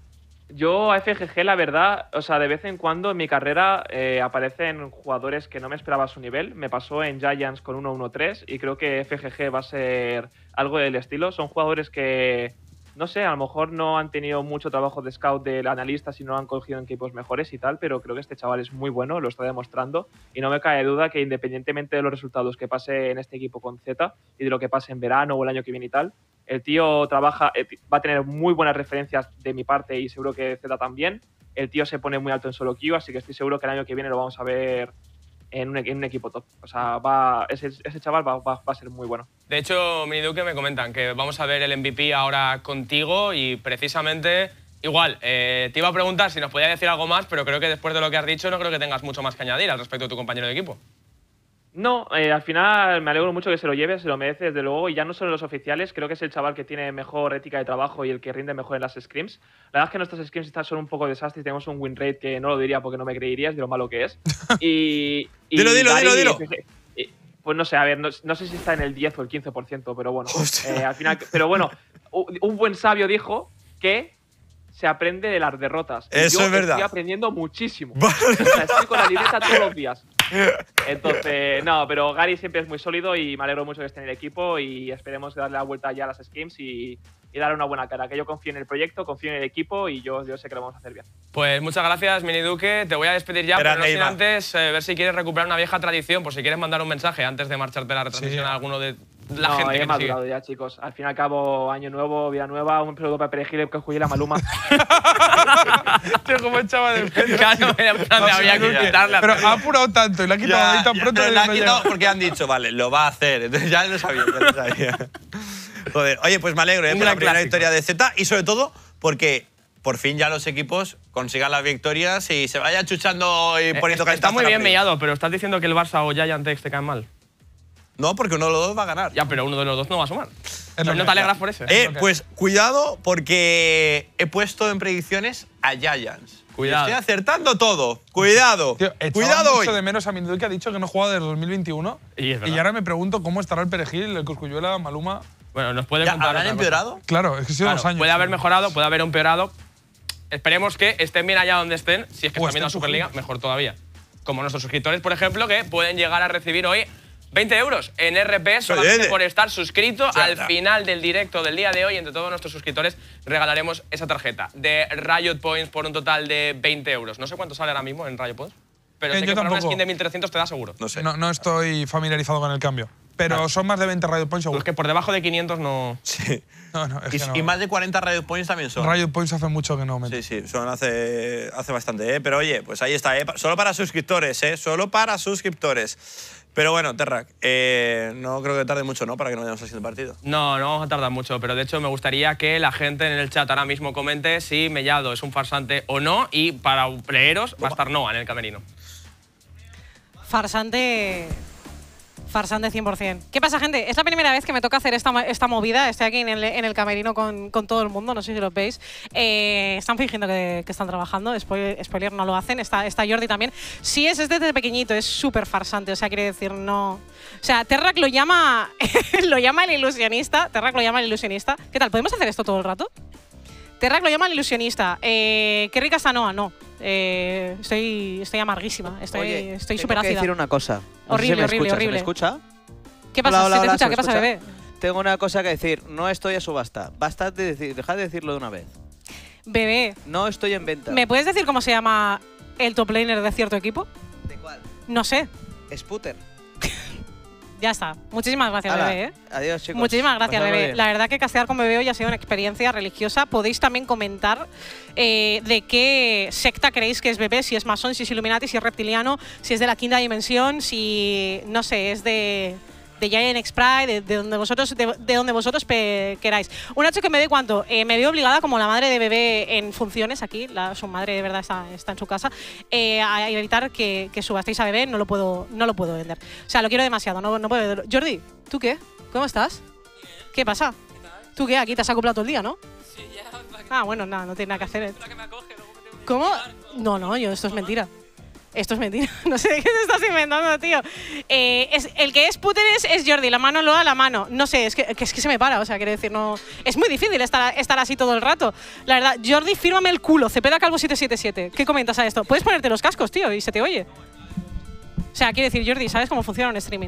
Yo a FGG, la verdad, o sea, de vez en cuando en mi carrera aparecen jugadores que no me esperaba a su nivel. Me pasó en Giants con 1-1-3 y creo que FGG va a ser algo del estilo. Son jugadores que, no sé, a lo mejor no han tenido mucho trabajo de scout del analista si no lo han cogido en equipos mejores y tal, pero creo que este chaval es muy bueno, lo está demostrando y no me cae duda que independientemente de los resultados que pase en este equipo con Z y de lo que pase en verano o el año que viene y tal, el tío trabaja, va a tener muy buenas referencias de mi parte y seguro que Z también. El tío se pone muy alto en solo queue, así que estoy seguro que el año que viene lo vamos a ver en un equipo top. O sea, ese chaval va a ser muy bueno. De hecho, Miniduque, me comentan que vamos a ver el MVP ahora contigo y precisamente, igual, te iba a preguntar si nos podía decir algo más, pero creo que después de lo que has dicho no creo que tengas mucho más que añadir al respecto de tu compañero de equipo. No, al final me alegro mucho que se lo lleve, se lo merece desde luego, y ya no solo los oficiales, creo que es el chaval que tiene mejor ética de trabajo y el que rinde mejor en las scrims. La verdad es que nuestras scrims son un poco desastres, tenemos un win rate que no lo diría porque no me creerías de lo malo que es. Dilo. Pues no sé, a ver, no sé si está en el 10 o el 15%, pero bueno. Hostia. Al final, pero bueno, un buen sabio dijo que se aprende de las derrotas. Y Eso yo es verdad. estoy aprendiendo muchísimo. O sea, estoy con la libreta todos los días. Entonces, no, pero Gary siempre es muy sólido y me alegro mucho que esté en el equipo y esperemos darle la vuelta ya a las scrims y darle una buena cara. Que yo confío en el proyecto, confío en el equipo y yo sé que lo vamos a hacer bien. Pues muchas gracias, Miniduque. Te voy a despedir ya, pero no sin antes ver si quieres recuperar una vieja tradición, por si quieres mandar un mensaje antes de marcharte a la retransmisión a alguno de la gente que he te madurado sigue. ya, chicos. Al fin y al cabo, año nuevo, vida nueva, un saludo para Perejil que jugué la Maluma. Tío, cómo echaba de menos. Claro, en plan de había que quitarle a Pero Pedro. ha apurado tanto y le ha quitado ahí tan pronto. pero que la ha no quitado llega. porque han dicho, vale, lo va a hacer. Entonces ya lo sabía, Joder, oye, pues me alegro por la gran primera clásico. victoria de Z y sobre todo porque por fin ya los equipos consigan las victorias y se vayan chuchando y poniendo Está muy bien mellado. mellado, pero estás diciendo que el Barça o Giants te caen mal. No, porque uno de los dos va a ganar. Ya, pero uno de los dos no va a sumar. Es lo ¿No que- te alegras por eso? Pues cuidado porque he puesto en predicciones a Giants. Cuidado. Estoy acertando todo. Cuidado. Tío, Cuidado mucho hoy. de menos a Minduy, que ha dicho que no juega desde 2021. Y es verdad. ahora me pregunto cómo estará el Perejil, el Cosculluela, Maluma. Bueno, nos puede ¿Ya contar. habrán otra cosa. empeorado? Claro, es que ha sido Claro, 2 años. puede haber mejorado, puede haber empeorado. Esperemos que estén bien allá donde estén. Si es que O están viendo la estén Superliga, suscritos. mejor todavía. Como nuestros suscriptores, por ejemplo, que pueden llegar a recibir hoy 20 euros en RP solamente Oye, por estar suscrito. ya, Al ya. final del directo del día de hoy, entre todos nuestros suscriptores, regalaremos esa tarjeta de Riot Points por un total de 20 euros. No sé cuánto sale ahora mismo en Riot Points, pero sé yo que para una tampoco. skin de 1300 te da seguro. No sé. No estoy familiarizado con el cambio. Pero son más de 20 Riot Points seguro. Los que por debajo de 500 no. Sí. No, es que no. Y más de 40 Riot Points también son. Riot Points hace mucho que no mete. Sí, son hace bastante, ¿eh? Pero oye, pues ahí está, ¿eh? Solo para suscriptores, ¿eh? Solo para suscriptores. Pero bueno, Terrac, no creo que tarde mucho, ¿no? Para que no vayamos al siguiente partido. No, no vamos a tardar mucho, pero de hecho me gustaría que la gente en el chat ahora mismo comente si Mellado es un farsante o no, y para leeros va a estar Noah en el camerino. Farsante 100%. ¿Qué pasa, gente? Es la primera vez que me toca hacer esta movida. Estoy aquí en el camerino con todo el mundo, no sé si lo veis. Están fingiendo que están trabajando, spoiler, no lo hacen. Está Jordi también. Sí, es desde pequeñito, es súper farsante, o sea, quiere decir, no… O sea, Terrac lo llama, lo llama el ilusionista. Terrac lo llama el ilusionista. ¿Qué tal? ¿Podemos hacer esto todo el rato? Terrac lo llama el ilusionista. Qué rica está Noah, no. Estoy amarguísima, Oye, estoy tengo súper que ácida. decir una cosa. No sé si Horrible, me horrible, escucha. horrible. ¿Se me escucha? ¿Qué pasa? Hola, ¿Se te hola, escucha? ¿se ¿Qué me pasa, escucha? bebé? Tengo una cosa que decir. No estoy a subasta. Basta de decir, dejad de decirlo de una vez. Bebé, No estoy en venta. ¿me puedes decir cómo se llama el top laner de cierto equipo? ¿De cuál? No sé. Spooter. Ya está. Muchísimas gracias, Hala, bebé. Adiós, chicos. Muchísimas gracias, Pasadlo bebé. bien. La verdad que castear con bebé hoy ha sido una experiencia religiosa. Podéis también comentar de qué secta creéis que es bebé, si es masón, si es Illuminati, si es reptiliano, si es de la quinta dimensión, si, no sé, es de Giant X Pride, de donde vosotros queráis. Un hecho que me dé cuánto. Me veo obligada, como la madre de bebé en funciones aquí, su madre de verdad está en su casa, a evitar que subastéis a bebé. No lo puedo vender. O sea, lo quiero demasiado, no puedo venderlo. Jordi, ¿tú qué? ¿Cómo estás? ¿Qué pasa? ¿Tú qué? Aquí te has acoplado todo el día, ¿no? Sí, ya. Ah, bueno, nada, no tiene nada que hacer. Para que me acoge, luego me tengo que ¿Cómo? quedar. No, esto es mentira. Esto es mentira. No sé de qué te estás inventando, tío. El que es Puter es Jordi. La mano lo da la mano. No sé, es que se me para. O sea, quiero decir, no… Es muy difícil estar así todo el rato. La verdad, Jordi, fírmame el culo. Cepeda Calvo 777. ¿Qué comentas a esto? Puedes ponerte los cascos, tío, y se te oye. O sea, quiero decir, Jordi, ¿sabes cómo funciona un streaming?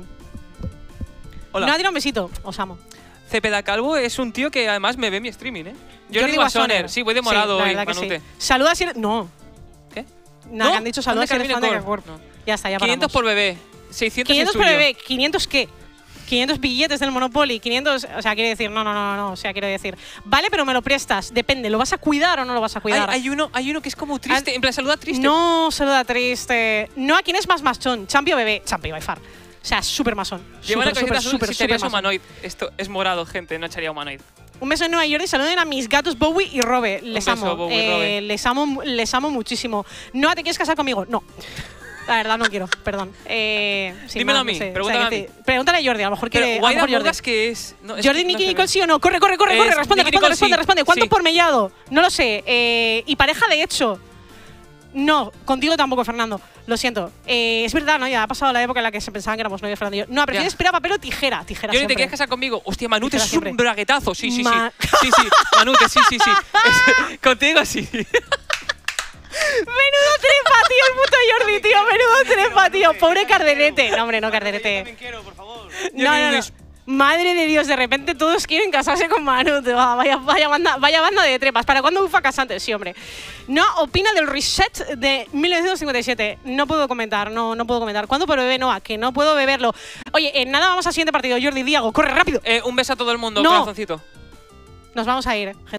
Hola. No, tira un besito. Os amo. Cepeda Calvo es un tío que además me ve mi streaming, ¿eh? Jordi Wassoner. Sí, voy de morado Sí, la hoy, verdad que Manute. sí. Saluda si eres… No. ¿Qué? Nada, No, que han dicho fan de saluda si eres fan de Carmine Carrefour. Corp. Ya está, ya 500 paramos. por bebé. 600 500 es por suyo. bebé. ¿500 qué? 500 billetes del Monopoly, 500… O sea, quiere decir, no, o sea, quiero decir… Vale, pero me lo prestas, depende, ¿lo vas a cuidar o no lo vas a cuidar? Hay uno que es como triste, en plan saluda triste. No, saluda triste. No, ¿a quién es más machón? Champi o bebé. Champi, by far. O sea, súper masón. Lleva la Súper, camiseta azul, súper, si súper echarías masón. humanoid. Esto es morado, gente, no echaría humanoid. Un beso en Nueva York y saluden a mis gatos Bowie y Robe. Les beso, amo. Bowie y Robe. Les amo muchísimo. No, ¿te quieres casar conmigo? No. La verdad, no quiero, perdón. Sí, Dímelo no, a mí, no sé. pregúntame O sea, a mí. Pregúntale a Jordi, a lo mejor quiere… Pero a lo Guaida mejor Jordi. Burgas, que es… No, es Jordi, que no Nicky, se Nicole, ve. sí o no. Corre. Responde. Nicky Nicole, sí. ¿Cuánto Sí. por mellado? No lo sé. Y pareja de hecho. No, contigo tampoco, Fernando. Lo siento. Es verdad, ¿no? Ya ha pasado la época en la que se pensaban que éramos novios, Fernando y yo. No, prefieres Ya. piedra, papel o tijera. Tijera Yo ni siempre. te quieres casar conmigo. Hostia, Manute Tijera es siempre. un braguetazo. Sí. Sí, Manute, sí. Contigo sí. Menudo trepa, tío, el puto Jordi, tío. Menudo trepa, tío. Pobre Cardenete. No, hombre, no, Cardenete. quiero, por favor. No. Madre de Dios, de repente todos quieren casarse con Manu. Vaya banda de trepas. ¿Para cuándo bufa casante? Sí, hombre. No opina del reset de 1957. No puedo comentar, no puedo comentar. ¿Cuándo por bebé? No, que no puedo beberlo. Oye, en nada vamos al siguiente partido. Jordi, Diago, corre rápido. Un beso a todo el mundo, No. corazoncito. Nos vamos a ir, gente.